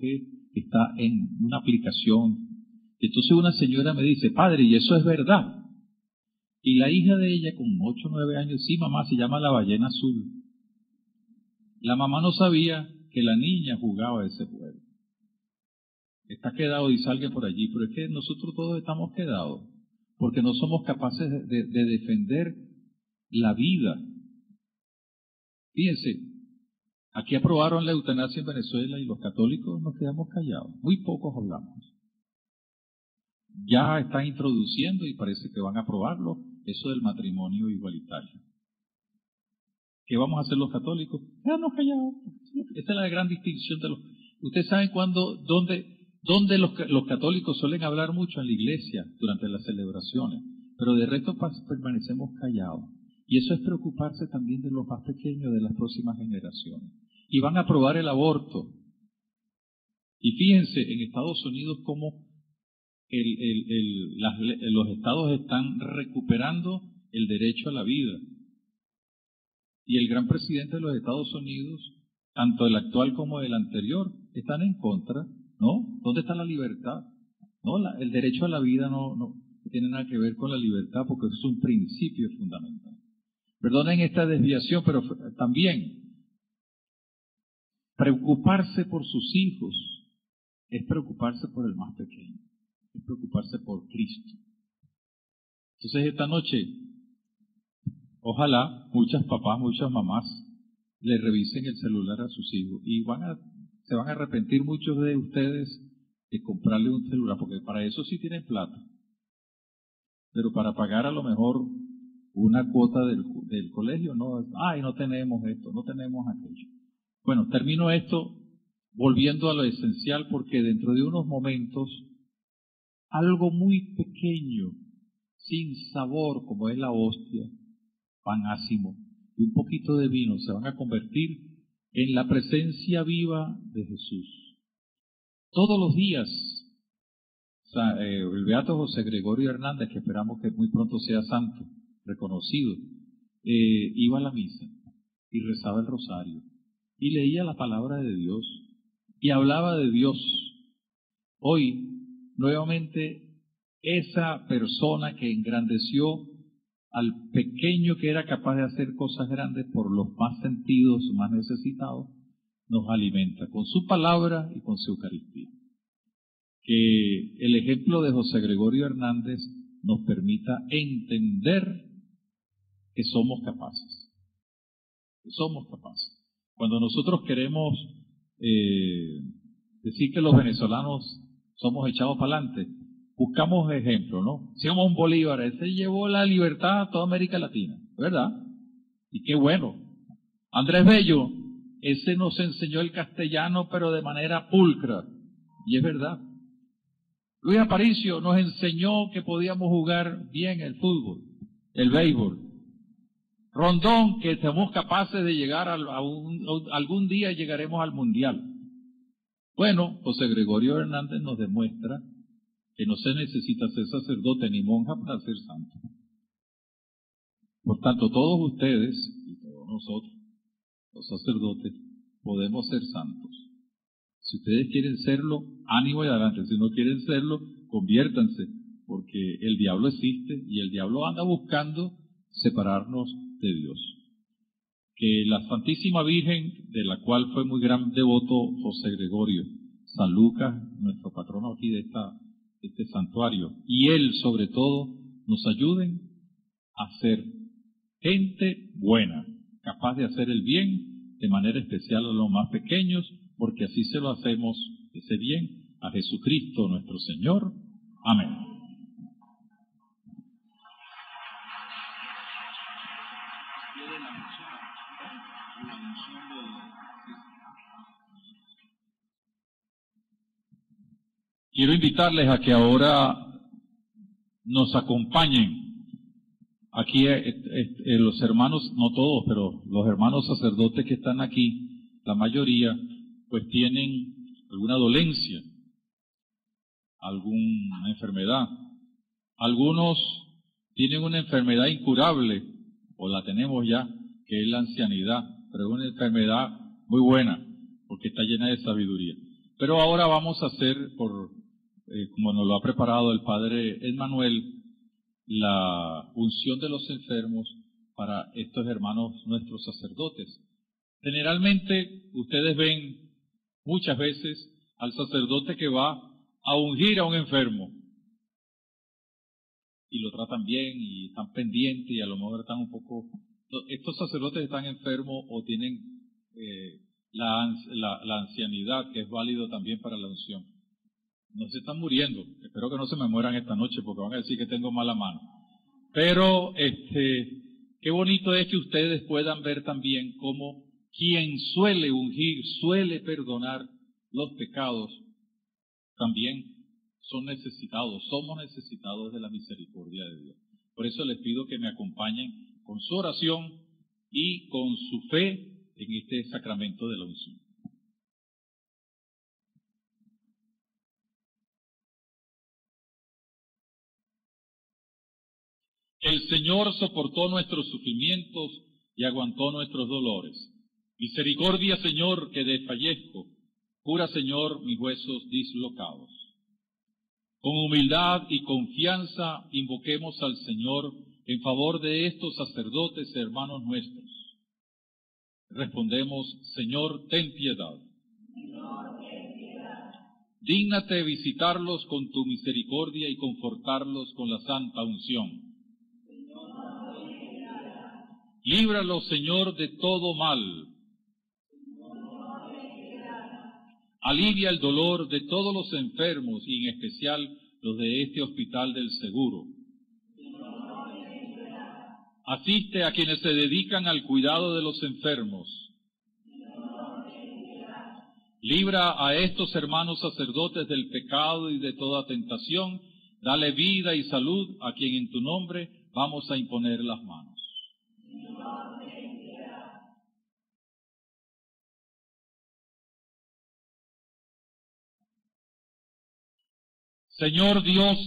que está en una aplicación. Entonces una señora me dice, padre, ¿y eso es verdad? Y la hija de ella, con 8 o 9 años, sí, mamá, se llama la ballena azul. La mamá no sabía que la niña jugaba ese juego. Está quedado, dice alguien por allí, pero es que nosotros todos estamos quedados, porque no somos capaces de defender la vida. Fíjense, aquí aprobaron la eutanasia en Venezuela y los católicos nos quedamos callados. Muy pocos hablamos. Ya están introduciendo y parece que van a aprobarlo, eso del matrimonio igualitario. ¿Qué vamos a hacer los católicos? Quedarnos callados. Esa es la gran distinción de los... Ustedes saben dónde los católicos suelen hablar mucho en la iglesia durante las celebraciones, pero de resto permanecemos callados. Y eso es preocuparse también de los más pequeños, de las próximas generaciones. Y van a aprobar el aborto. Y fíjense, en Estados Unidos cómo los estados están recuperando el derecho a la vida. Y el gran presidente de los Estados Unidos, tanto el actual como el anterior, están en contra, ¿no? ¿Dónde está la libertad? No, el derecho a la vida no tiene nada que ver con la libertad, porque es un principio fundamental. Perdonen esta desviación, pero también preocuparse por sus hijos es preocuparse por el más pequeño, es preocuparse por Cristo. Entonces esta noche, ojalá muchas papás, muchas mamás le revisen el celular a sus hijos y se van a arrepentir muchos de ustedes de comprarle un celular, porque para eso sí tienen plata, pero para pagar a lo mejor una cuota del colegio, no tenemos esto, no tenemos aquello. Bueno, termino esto volviendo a lo esencial, porque dentro de unos momentos algo muy pequeño, sin sabor, como es la hostia, pan ácimo y un poquito de vino, se van a convertir en la presencia viva de Jesús. Todos los días, el beato José Gregorio Hernández, que esperamos que muy pronto sea santo, reconocido, iba a la misa y rezaba el rosario y leía la palabra de Dios y hablaba de Dios. Hoy, nuevamente, esa persona que engrandeció al pequeño que era capaz de hacer cosas grandes por los más sentidos, más necesitados, nos alimenta con su palabra y con su Eucaristía. Que el ejemplo de José Gregorio Hernández nos permita entender que somos capaces. Que somos capaces. Cuando nosotros queremos decir que los venezolanos somos echados para adelante, buscamos ejemplos, ¿no? Simón Bolívar, ese llevó la libertad a toda América Latina, ¿verdad? Y qué bueno. Andrés Bello, ese nos enseñó el castellano, pero de manera pulcra, y es verdad. Luis Aparicio nos enseñó que podíamos jugar bien el fútbol, el béisbol. Rondón, que somos capaces de llegar algún día llegaremos al mundial. Bueno, José Gregorio Hernández nos demuestra que no se necesita ser sacerdote ni monja para ser santo. Por tanto, todos ustedes y todos nosotros, los sacerdotes, podemos ser santos. Si ustedes quieren serlo, ánimo y adelante. Si no quieren serlo, conviértanse, porque el diablo existe y el diablo anda buscando separarnos de Dios. Que la Santísima Virgen, de la cual fue muy gran devoto José Gregorio, San Lucas, nuestro patrono aquí de este santuario, y él sobre todo, nos ayuden a ser gente buena, capaz de hacer el bien, de manera especial a los más pequeños, porque así se lo hacemos, ese bien, a Jesucristo nuestro Señor. Amén. Quiero invitarles a que ahora nos acompañen. Aquí los hermanos, no todos, pero los hermanos sacerdotes que están aquí, la mayoría, pues tienen alguna dolencia, alguna enfermedad. Algunos tienen una enfermedad incurable, o la tenemos ya, que es la ancianidad, pero es una enfermedad muy buena, porque está llena de sabiduría. Pero ahora vamos a hacer, como nos lo ha preparado el Padre Emmanuel, la unción de los enfermos para estos hermanos nuestros sacerdotes. Generalmente ustedes ven muchas veces al sacerdote que va a ungir a un enfermo y lo tratan bien y están pendientes y a lo mejor están un poco... Estos sacerdotes están enfermos o tienen la ancianidad, que es válido también para la unción. No se están muriendo. Espero que no se me mueran esta noche porque van a decir que tengo mala mano. Pero qué bonito es que ustedes puedan ver también cómo quien suele ungir, suele perdonar los pecados, también son necesitados, somos necesitados de la misericordia de Dios. Por eso les pido que me acompañen con su oración y con su fe en este sacramento de la unción. El Señor soportó nuestros sufrimientos y aguantó nuestros dolores. Misericordia, Señor, que desfallezco. Cura, Señor, mis huesos dislocados. Con humildad y confianza invoquemos al Señor en favor de estos sacerdotes hermanos nuestros. Respondemos, Señor, ten piedad. Dígnate visitarlos con tu misericordia y confortarlos con la santa unción. Líbralos, Señor, de todo mal. Alivia el dolor de todos los enfermos y en especial los de este hospital del seguro. Asiste a quienes se dedican al cuidado de los enfermos. Libra a estos hermanos sacerdotes del pecado y de toda tentación. Dale vida y salud a quien en tu nombre vamos a imponer las manos. Señor Dios,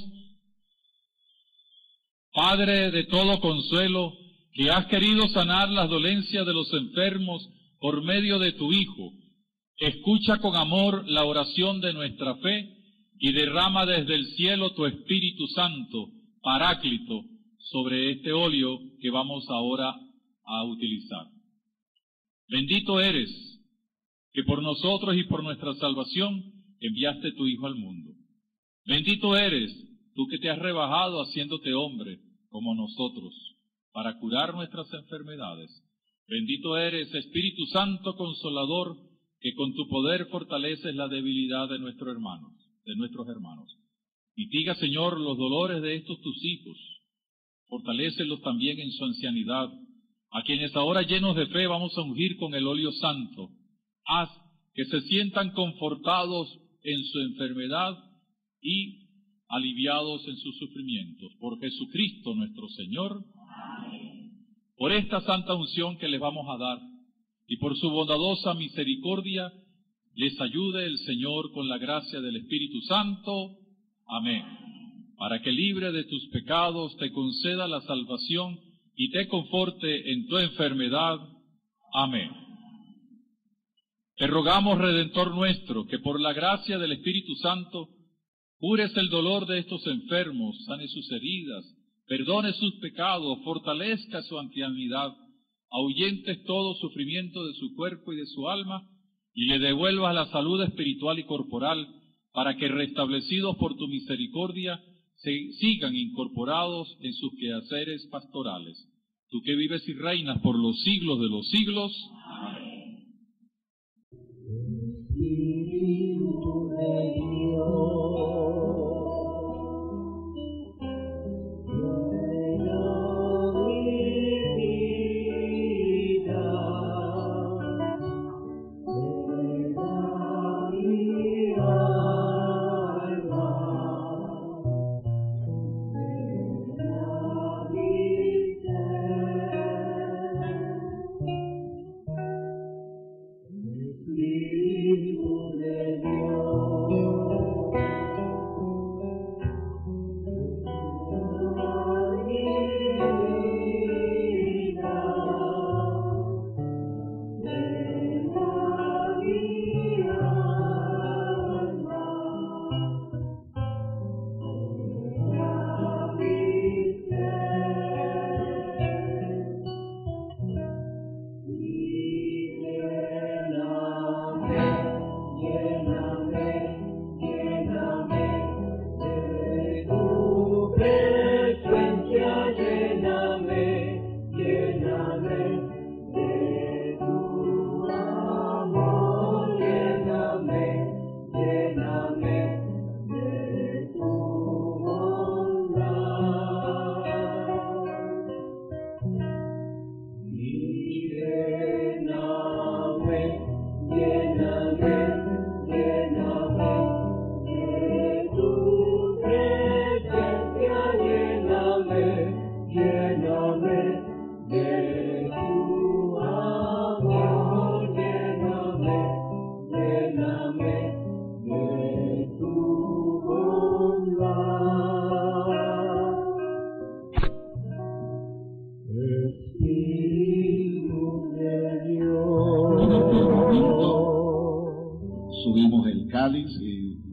Padre de todo consuelo, que has querido sanar las dolencias de los enfermos por medio de tu Hijo, escucha con amor la oración de nuestra fe y derrama desde el cielo tu Espíritu Santo, Paráclito, sobre este óleo que vamos ahora a utilizar. Bendito eres, que por nosotros y por nuestra salvación enviaste tu Hijo al mundo. Bendito eres, tú que te has rebajado haciéndote hombre como nosotros, para curar nuestras enfermedades. Bendito eres, Espíritu Santo Consolador, que con tu poder fortaleces la debilidad de nuestros hermanos. Mitiga, Señor, los dolores de estos tus hijos. Fortalécelos también en su ancianidad. A quienes ahora llenos de fe vamos a ungir con el óleo santo. Haz que se sientan confortados en su enfermedad y aliviados en sus sufrimientos. Por Jesucristo nuestro Señor. Amén. Por esta santa unción que les vamos a dar y por su bondadosa misericordia, les ayude el Señor con la gracia del Espíritu Santo. Amén. Para que libre de tus pecados te conceda la salvación y te conforte en tu enfermedad. Amén. Te rogamos, Redentor nuestro, que por la gracia del Espíritu Santo cures el dolor de estos enfermos, sane sus heridas, perdone sus pecados, fortalezca su ancianidad, ahuyentes todo sufrimiento de su cuerpo y de su alma, y le devuelvas la salud espiritual y corporal, para que restablecidos por tu misericordia, sigan incorporados en sus quehaceres pastorales. Tú que vives y reinas por los siglos de los siglos. Amén.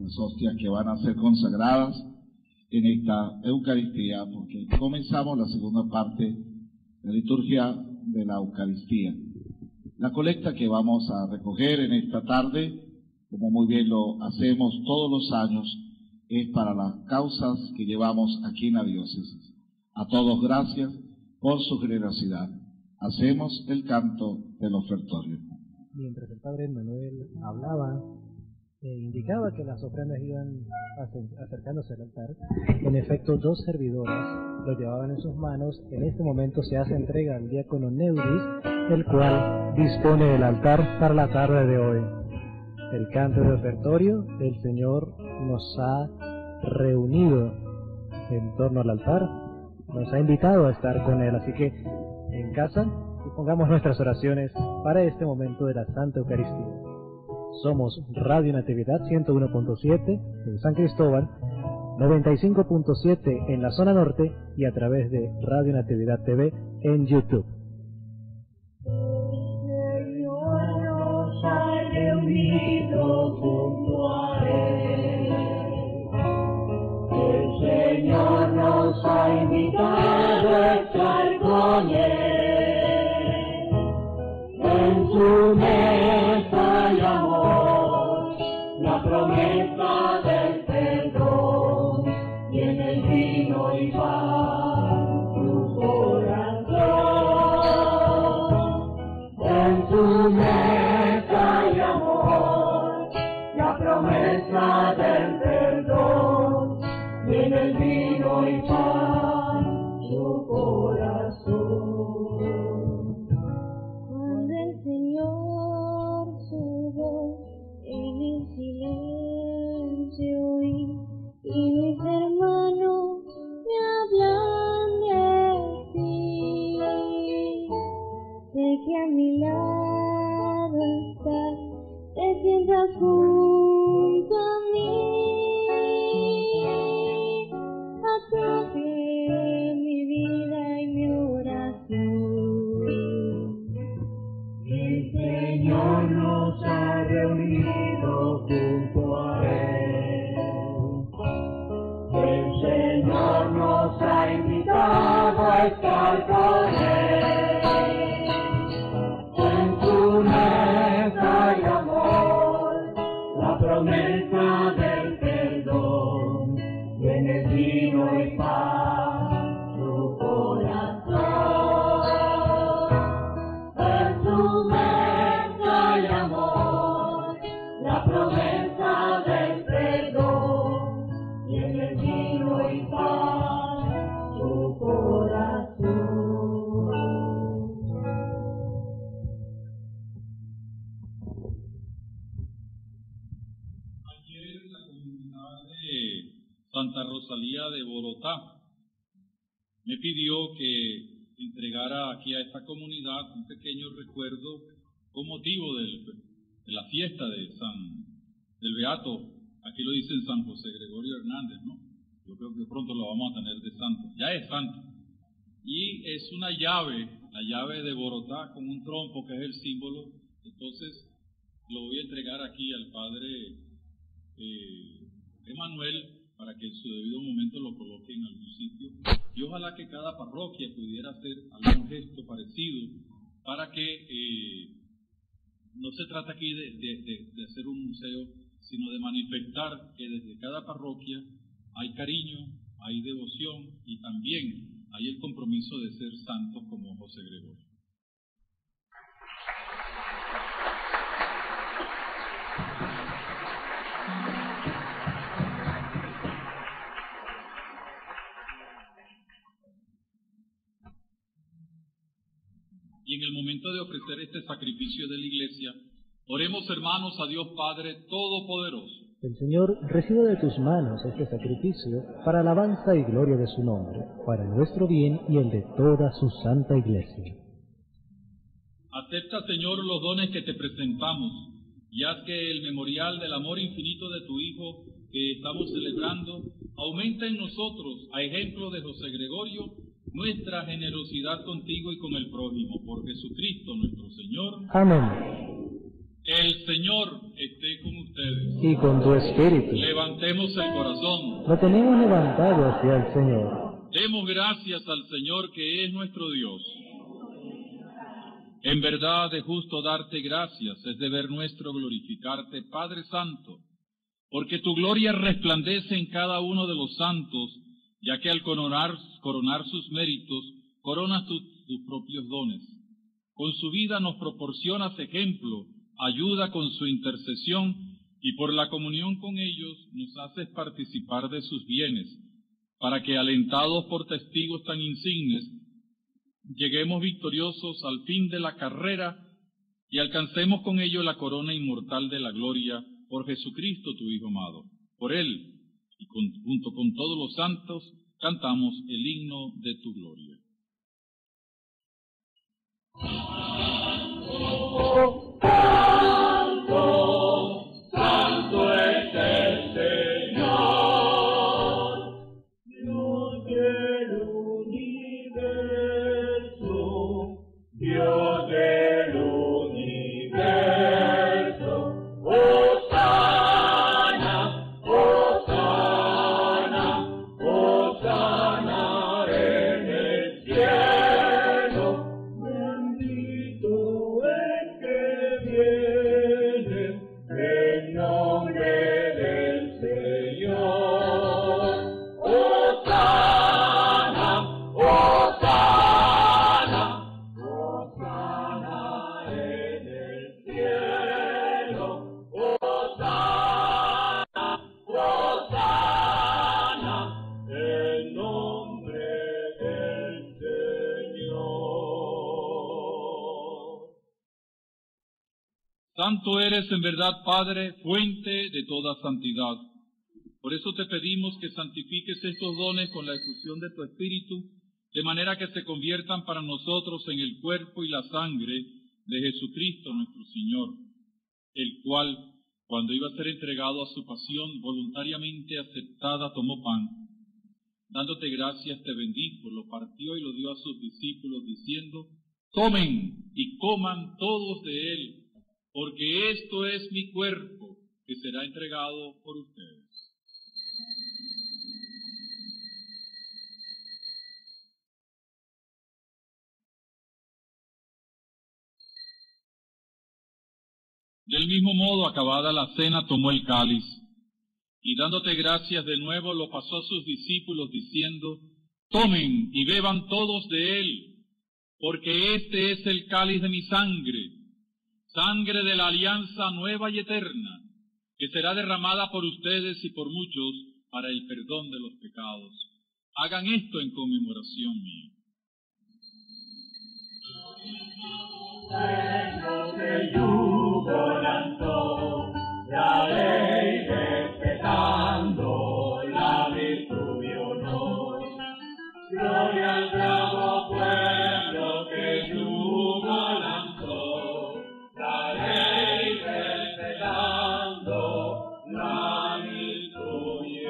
las hostias que van a ser consagradas en esta Eucaristía, porque comenzamos la segunda parte de la liturgia de la Eucaristía. La colecta que vamos a recoger en esta tarde, como muy bien lo hacemos todos los años, es para las causas que llevamos aquí en la diócesis. A todos gracias por su generosidad. Hacemos el canto del ofertorio. Mientras el padre Manuel hablaba, indicaba que las ofrendas iban acercándose al altar. En efecto, 2 servidoras lo llevaban en sus manos. En este momento se hace entrega al diácono Neudis, el cual dispone el altar para la tarde de hoy. El canto del ofertorio, el Señor nos ha reunido en torno al altar, nos ha invitado a estar con Él, así que en casa pongamos nuestras oraciones para este momento de la Santa Eucaristía. Somos Radio Natividad 101.7 en San Cristóbal, 95.7 en la zona norte y a través de Radio Natividad TV en YouTube. Reunido junto a Él, el Señor nos ha invitado a estar con Él, en su mesa y amor, la promesa del perdón, y en el vino y pan su corazón, en su mesa y amor, la promesa del perdón, y en el vino y pan su corazón. Cuando el Señor su voz en el silencio oí, y mis hermanos me hablan de ti, sé que a mi lado estás, te sientas junto a mí, acoge mi vida y mi oración. El Señor nos ha reunido junto a Él, el Señor nos ha invitado a estar con Él, en su mesa y amor, la promesa del perdón, y en el vino y pan su corazón, en su mesa y amor, la promesa del perdón, y en el vino y pan su corazón. Ayer la comunidad de Santa Rosalía de Bogotá me pidió que entregara aquí a esta comunidad un pequeño recuerdo con motivo de la fiesta del Beato. Aquí lo dicen San José Gregorio Hernández, ¿no? Yo creo que pronto lo vamos a tener de santo. Ya es santo. Y es una llave, la llave de Bogotá con un trompo que es el símbolo. Entonces lo voy a entregar aquí al padre Emanuel para que en su debido momento lo coloque en algún sitio. Y ojalá que cada parroquia pudiera hacer algún gesto parecido para que no se trata aquí de hacer un museo, sino de manifestar que desde cada parroquia hay cariño, hay devoción y también hay el compromiso de ser santos como José Gregorio. Y en el momento de ofrecer este sacrificio de la Iglesia, oremos, hermanos, a Dios Padre Todopoderoso. El Señor reciba de tus manos este sacrificio para alabanza y gloria de su nombre, para nuestro bien y el de toda su santa Iglesia. Acepta, Señor, los dones que te presentamos, y haz que el memorial del amor infinito de tu Hijo que estamos celebrando aumenta en nosotros, a ejemplo de José Gregorio, nuestra generosidad contigo y con el prójimo, por Jesucristo nuestro Señor. Amén. El Señor esté con ustedes. ustedes. y con tu espíritu. Levantemos el corazón. Lo tenemos levantado hacia el Señor. Demos gracias al Señor que es nuestro Dios. En verdad es justo darte gracias, es deber nuestro glorificarte, Padre Santo, porque tu gloria resplandece en cada uno de los santos, ya que al coronar sus méritos, coronas tus propios dones. Con su vida nos proporcionas ejemplo, ayuda con su intercesión, y por la comunión con ellos nos haces participar de sus bienes, para que, alentados por testigos tan insignes, lleguemos victoriosos al fin de la carrera y alcancemos con ello la corona inmortal de la gloria por Jesucristo, tu Hijo amado. Por Él, y junto con todos los santos, cantamos el himno de tu gloria. Santo es el Señor, Dios del universo, Dios del universo. Hosana, Hosana, Hosana en el cielo. Bendito el que viene en nombre del Señor. Hosana, Hosana, Hosana en el cielo. Hosana, Hosana en nombre del Señor. Santo eres en verdad, Padre, fuente de toda santidad. Por eso te pedimos que santifiques estos dones con la efusión de tu Espíritu, de manera que se conviertan para nosotros en el cuerpo y la sangre de Jesucristo nuestro Señor, el cual, cuando iba a ser entregado a su pasión voluntariamente aceptada, tomó pan. Dándote gracias, te bendijo, lo partió y lo dio a sus discípulos, diciendo: tomen y coman todos de él, porque esto es mi cuerpo, que será entregado por ustedes. Del mismo modo, acabada la cena, tomó el cáliz, y dándote gracias de nuevo, lo pasó a sus discípulos, diciendo: tomen y beban todos de él, porque este es el cáliz de mi sangre, sangre de la alianza nueva y eterna, que será derramada por ustedes y por muchos para el perdón de los pecados. Hagan esto en conmemoración mía. Pueblo de yugo lanzó, la ley respetando la virtud y honor. Gloria al bravo pueblo que yugo lanzó, la ley respetando la virtud y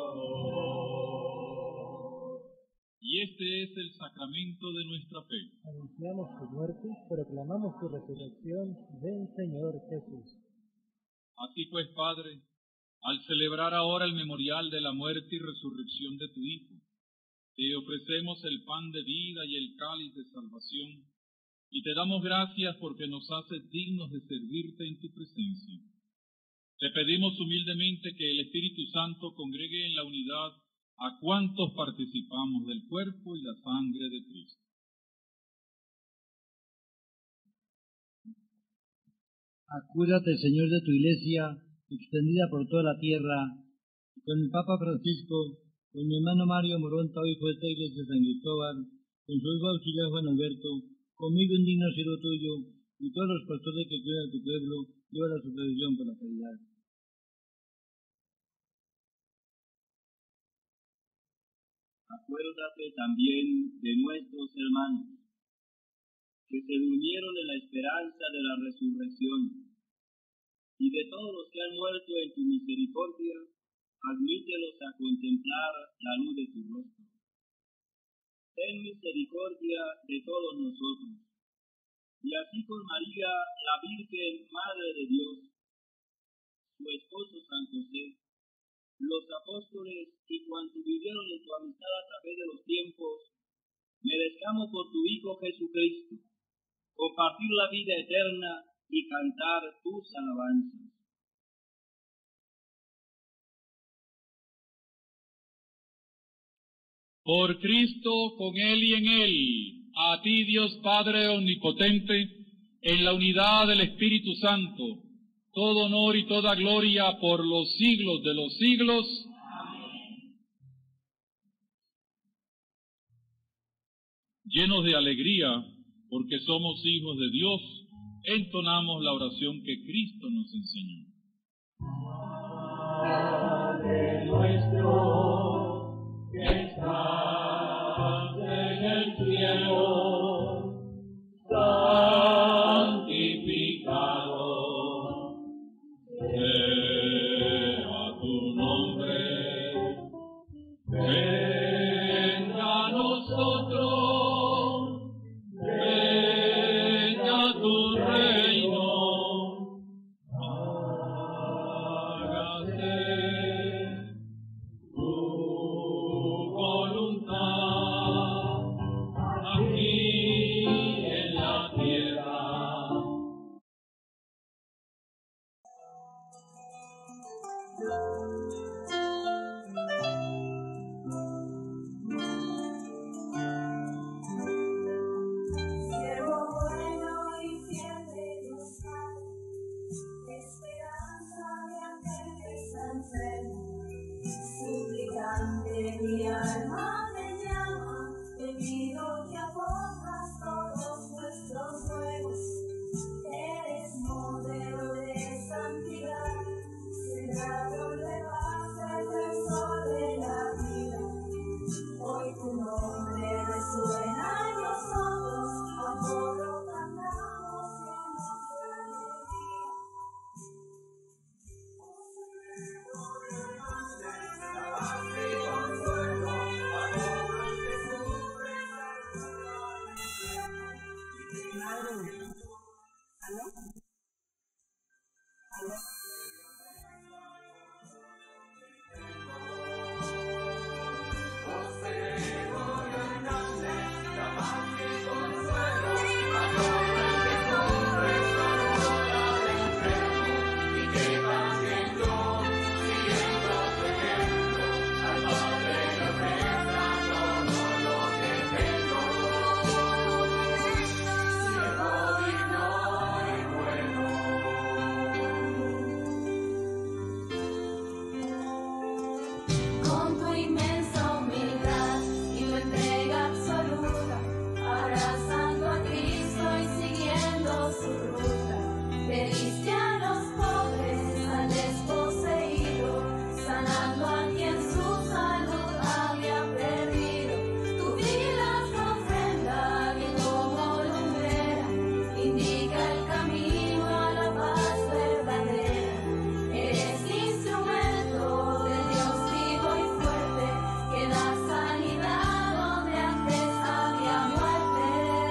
honor. Y este es el sacramento de nuestra fe. Anunciamos tu muerte, proclamamos tu resurrección. Ven, Señor Jesús. Así pues, Padre, al celebrar ahora el memorial de la muerte y resurrección de tu Hijo, te ofrecemos el pan de vida y el cáliz de salvación, y te damos gracias porque nos haces dignos de servirte en tu presencia. Te pedimos humildemente que el Espíritu Santo congregue en la unidad a cuantos participamos del cuerpo y la sangre de Cristo. Acuérdate, Señor, de tu Iglesia, extendida por toda la tierra, con el Papa Francisco, con mi hermano Mario Moronta, hijo de esta Iglesia de San Cristóbal, con su hijo auxiliar Juan Alberto, conmigo indigno siervo tuyo, y todos los pastores que cuidan a tu pueblo, lleva la supervisión por la caridad. Acuérdate también de nuestros hermanos, que se durmieron en la esperanza de la resurrección, y de todos los que han muerto en tu misericordia, admítelos a contemplar la luz de tu rostro. Ten misericordia de todos nosotros, y así con María, la Virgen Madre de Dios, su esposo San José, los apóstoles y cuantos vivieron en tu amistad a través de los tiempos, merezcamos por tu Hijo Jesucristo compartir la vida eterna y cantar tus alabanzas. Por Cristo, con Él y en Él, a ti Dios Padre Omnipotente, en la unidad del Espíritu Santo, todo honor y toda gloria por los siglos de los siglos. Amén. Llenos de alegría, porque somos hijos de Dios, entonamos la oración que Cristo nos enseñó. Padre nuestro, que estás en el cielo, santificado sea tu nombre, venga a nosotros, venga tu reino, hágase tu voluntad aquí en la tierra. Siervo bueno y fiel de Dios Padre, esperanza de aquel que está enfermo, suplicante mi alma te llama, te pido que acojas todos nuestros ruegos, eres modelo de santidad, Senador de paz, defensor de la vida. Hoy tu nombre resuena en nosotros, a coro cantamos llenos de alegría. La paz y consuelo, a todo el que sufre, con tu inmensa humildad y tu entrega absoluta, abrazando a Cristo y siguiendo su ruta. Pediste a los pobres, al desposeído, sanando a quien su salud había perdido. Tu vida es ofrenda que como lumbrera indica el camino a la paz verdadera. Eres instrumento del Dios vivo y fuerte, que da sanidad donde antes había muerte.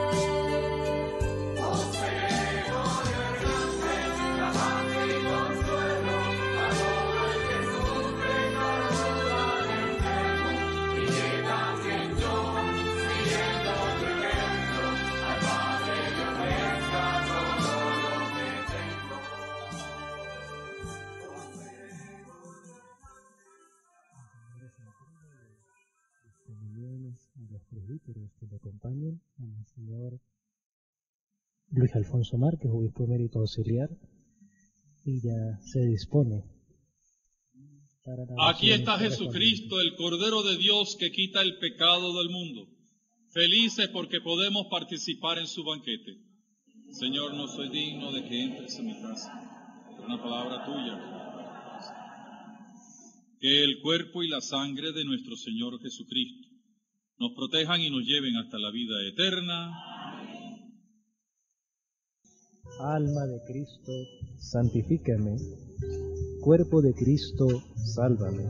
Consejero de Hernández, la paz y consuelo, a todo el que sufre y saluda al enfermo, y que también yo, siguiendo tu ejemplo, al Padre le ofrezca todo lo que tengo. También a los presbíteros que me acompañan, a mi señor Luis Alfonso Márquez, obispo emérito auxiliar, y ya se dispone para la Aquí oración está Jesucristo, el Cordero de Dios que quita el pecado del mundo. Felices porque podemos participar en su banquete. Señor, no soy digno de que entres en mi casa, pero una palabra tuya. Que el cuerpo y la sangre de nuestro Señor Jesucristo nos protejan y nos lleven hasta la vida eterna. Alma de Cristo, santifícame. Cuerpo de Cristo, sálvame.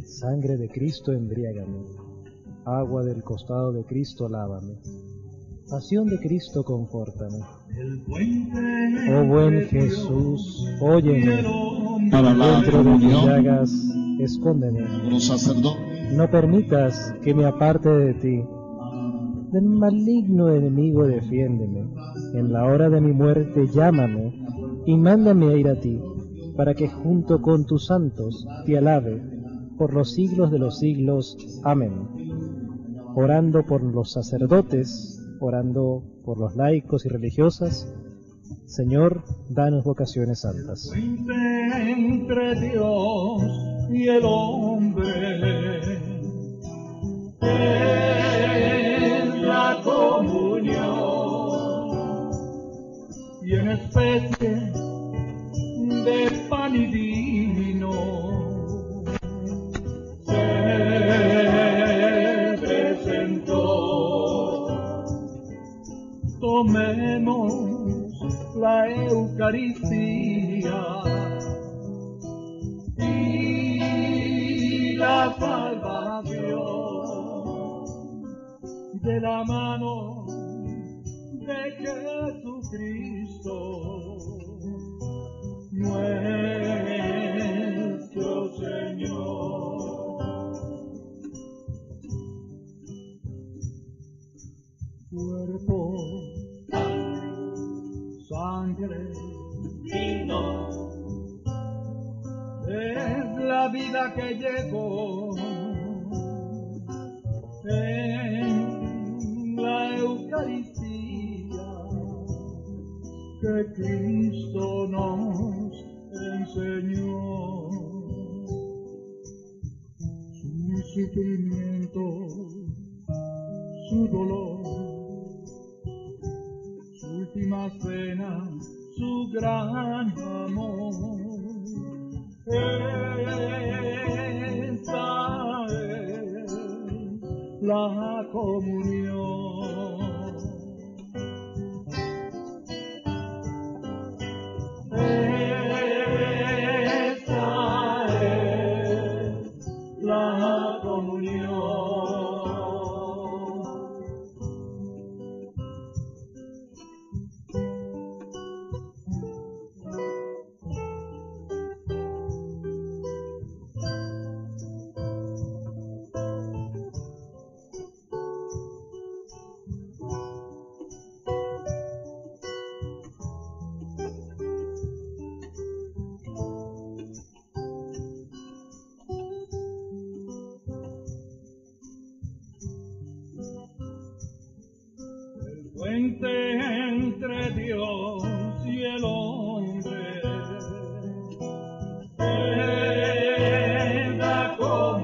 Sangre de Cristo, embriágame. Agua del costado de Cristo, lávame. Pasión de Cristo, confórtame. Oh buen Jesús, óyeme. Para la Dentro de tus comunión, llagas, escóndeme. los sacerdotes. No permitas que me aparte de ti. Del maligno enemigo defiéndeme. En la hora de mi muerte llámame y mándame a ir a ti, para que junto con tus santos te alabe por los siglos de los siglos. Amén. Orando por los sacerdotes, orando por los laicos y religiosas, Señor, danos vocaciones santas. Entre Dios y el hombre es la comunión, y en especie de pan y vino se presentó. Tomemos la Eucaristía y la salvación de la mano de Jesucristo, nuestro Señor. Cuerpo, sangre, vino, es la vida que llevo en la Eucaristía que Cristo nos enseñó. Su sufrimiento, su dolor, su última cena, su gran amor. Esta es la comunión. Esta es la comunión. Puente entre Dios y el hombre es la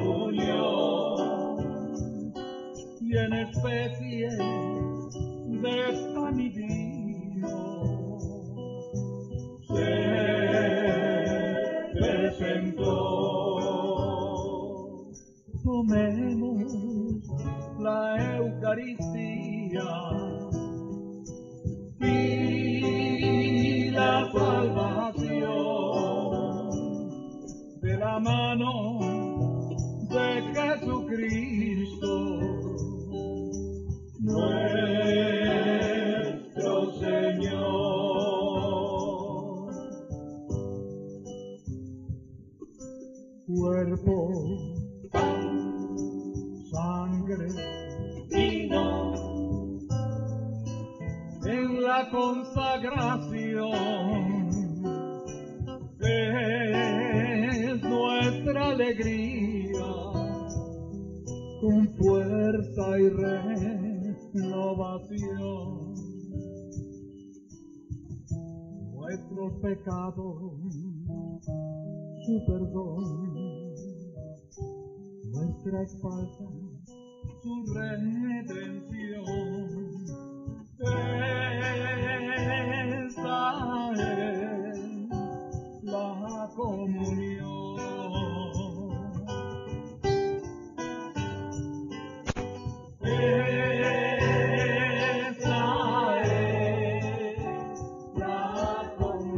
comunión, y en especie de pan y vino se presentó. Tomemos la Eucaristía y la salvación de la mano de Jesucristo, nuestro Señor. Cuerpo, sangre, vino, en la consagración es nuestra alegría, con fuerza y renovación. Nuestros pecados, su perdón, nuestra espalda, su redención. Esta es la comunión. Esta es la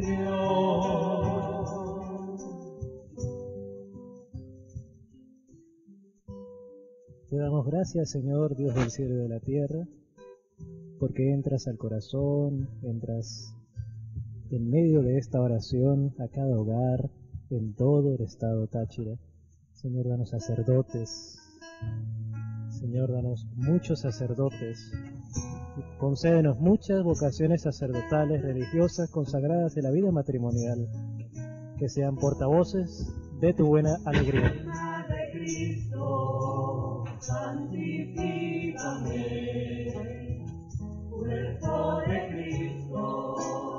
comunión. Te damos gracias, Señor, Dios del cielo y de la tierra, porque entras al corazón, entras en medio de esta oración a cada hogar, en todo el estado Táchira. Señor, danos sacerdotes. Señor, danos muchos sacerdotes. Concédenos muchas vocaciones sacerdotales, religiosas, consagradas en la vida matrimonial, que sean portavoces de tu buena alegría. De Cristo, santifícame, cuerpo de Cristo,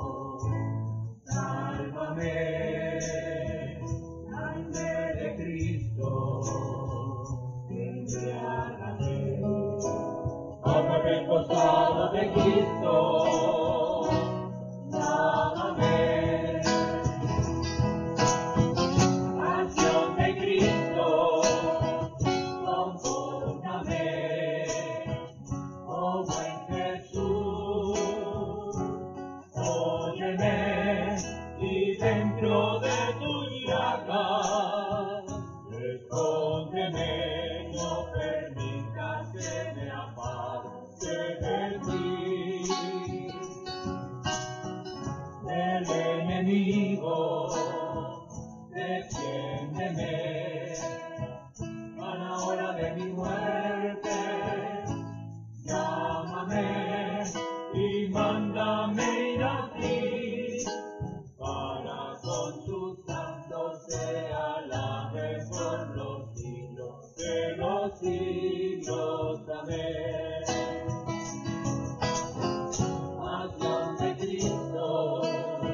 sálvame, sangre de Cristo, embriágame, agua del costado de Cristo, lávame, pasión de Cristo, confórtame, oh buen Jesús, óyeme, y dentro de tu llaga, escóndeme, no permitas que me aparte de ti, del enemigo, defiéndeme, a la hora de mi muerte, llámame y mándame ir a ti, para con tus santos te alabe por los siglos de los siglos. Amén. Pasión de Cristo,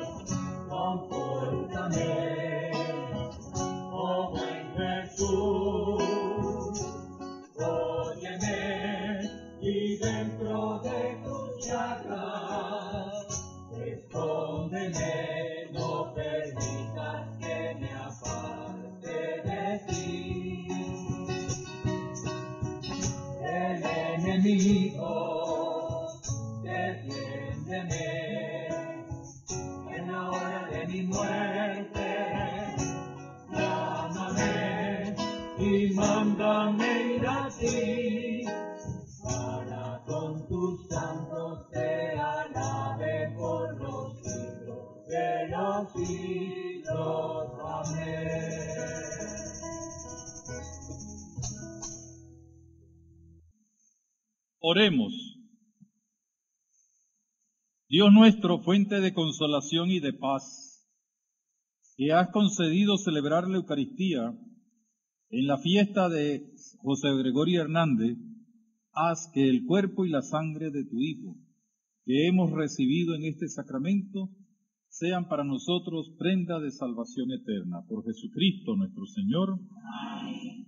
confórtame, oh buen Jesús, óyeme, y dentro de tus llagas, escóndeme, no permitas que me aparte de ti. El enemigo, defiéndeme, en la hora de mi muerte, llámame y mándame ir a ti, para con tus santos te alabe por los siglos de los siglos. Amén. Oremos. Dios nuestro, fuente de consolación y de paz, que has concedido celebrar la Eucaristía en la fiesta de José Gregorio Hernández, haz que el cuerpo y la sangre de tu Hijo, que hemos recibido en este sacramento, sean para nosotros prenda de salvación eterna. Por Jesucristo nuestro Señor. Amén.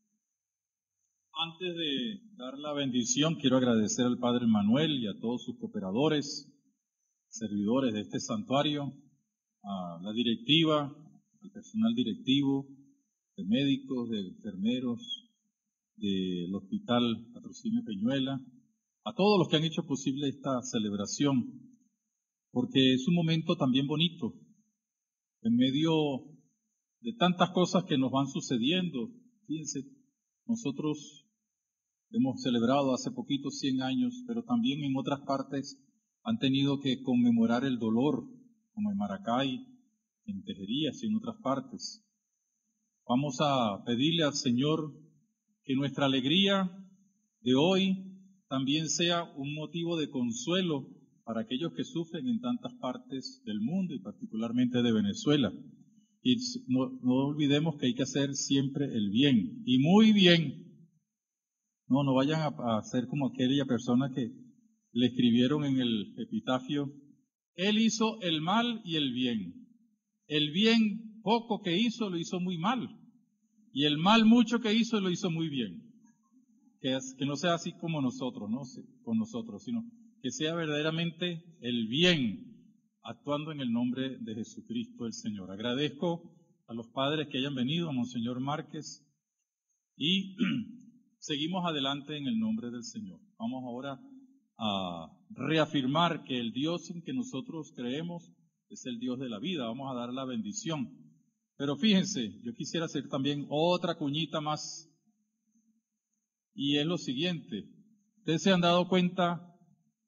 Antes de dar la bendición, quiero agradecer al Padre Manuel y a todos sus cooperadores, servidores de este santuario, a la directiva, al personal directivo, de médicos, de enfermeros, del Hospital Patrocinio Peñuela, a todos los que han hecho posible esta celebración, porque es un momento también bonito, en medio de tantas cosas que nos van sucediendo. Fíjense, nosotros hemos celebrado hace poquito 100 años, pero también en otras partes han tenido que conmemorar el dolor, como en Maracay, en Tejerías y en otras partes. Vamos a pedirle al Señor que nuestra alegría de hoy también sea un motivo de consuelo para aquellos que sufren en tantas partes del mundo y particularmente de Venezuela. Y no olvidemos que hay que hacer siempre el bien, y muy bien. No vayan a ser como aquella persona que le escribieron en el epitafio: él hizo el mal y el bien. El bien poco que hizo lo hizo muy mal, y el mal mucho que hizo lo hizo muy bien. Que no sea así como nosotros, no con nosotros, sino que sea verdaderamente el bien, actuando en el nombre de Jesucristo el Señor. Agradezco a los padres que hayan venido, a Monseñor Márquez, y seguimos adelante en el nombre del Señor. Vamos ahora a reafirmar que el Dios en que nosotros creemos es el Dios de la vida. Vamos a dar la bendición. Pero fíjense, yo quisiera hacer también otra cuñita más, y es lo siguiente. Ustedes se han dado cuenta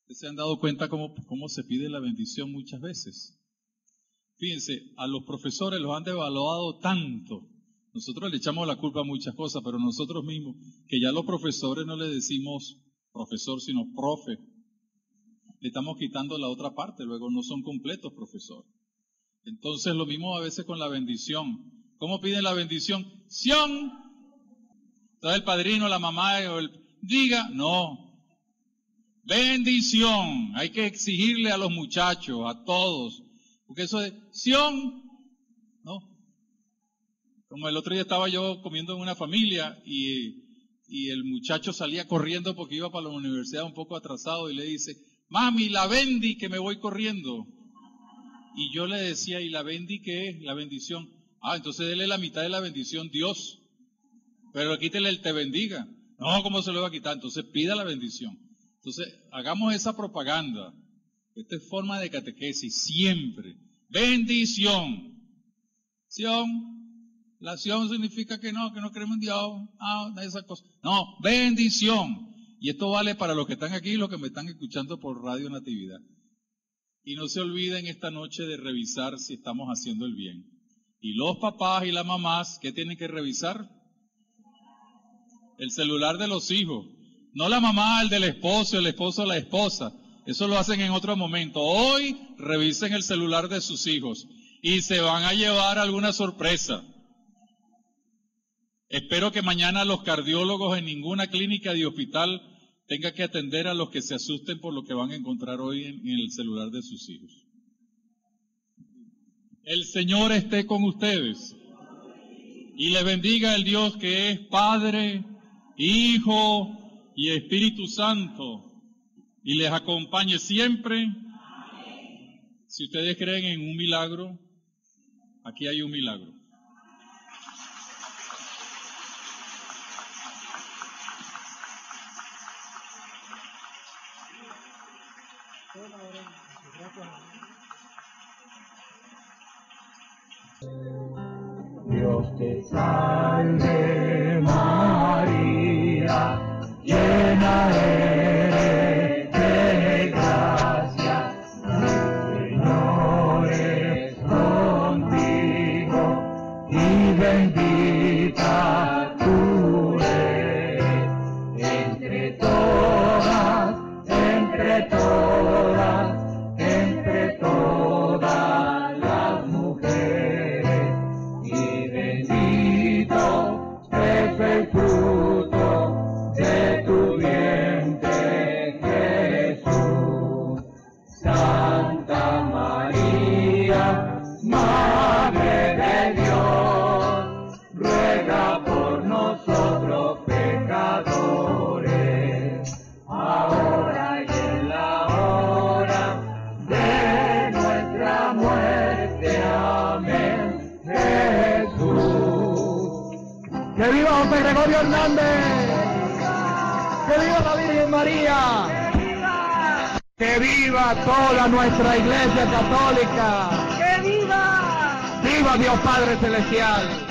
¿Se han dado cuenta cómo se pide la bendición muchas veces? Fíjense, a los profesores los han devaluado tanto. Nosotros le echamos la culpa a muchas cosas, pero nosotros mismos, que ya a los profesores no le decimos profesor, sino profe. Le estamos quitando la otra parte, luego no son completos profesores. Entonces lo mismo a veces con la bendición. ¿Cómo piden la bendición? ¡Sion! Entonces el padrino, la mamá, diga, no. Bendición. Hay que exigirle a los muchachos, a todos. Porque eso de ¡Sion! ¿No? Como el otro día estaba yo comiendo en una familia y el muchacho salía corriendo porque iba para la universidad un poco atrasado y le dice, mami, la bendi que me voy corriendo. Y yo le decía, ¿y la bendi qué es? La bendición. Ah, entonces déle la mitad de la bendición Dios. Pero quítele el te bendiga. No, ¿cómo se lo va a quitar? Entonces pida la bendición. Entonces, hagamos esa propaganda. Esta es forma de catequesis, siempre. Bendición. Sion. La sion significa que no creemos en Dios. Esa cosa. No, bendición. Y esto vale para los que están aquí y los que me están escuchando por Radio Natividad. Y no se olviden esta noche de revisar si estamos haciendo el bien. Y los papás y las mamás, ¿qué tienen que revisar? El celular de los hijos. No la mamá, el esposo la esposa. Eso lo hacen en otro momento. Hoy revisen el celular de sus hijos y se van a llevar alguna sorpresa. Espero que mañana los cardiólogos en ninguna clínica de hospital tengan que atender a los que se asusten por lo que van a encontrar hoy en el celular de sus hijos. El Señor esté con ustedes y les bendiga el Dios que es Padre, Hijo y Espíritu Santo, y les acompañe siempre. Si ustedes creen en un milagro, aquí hay un milagro. Dios te salve María, llena eres de gracia, el Señor es contigo y bendita tú eres entre todas las mujeres, y bendito es el fruto de tu vientre, Jesús. Santa María, Madre de Dios, ruega por nosotros pecadores, ahora y en la hora de nuestra muerte. Amén. Jesús. ¡Que viva José Gregorio Hernández! ¡Que viva la Virgen María! ¡Que viva toda nuestra Iglesia Católica! ¡Que viva! ¡Viva Dios Padre Celestial!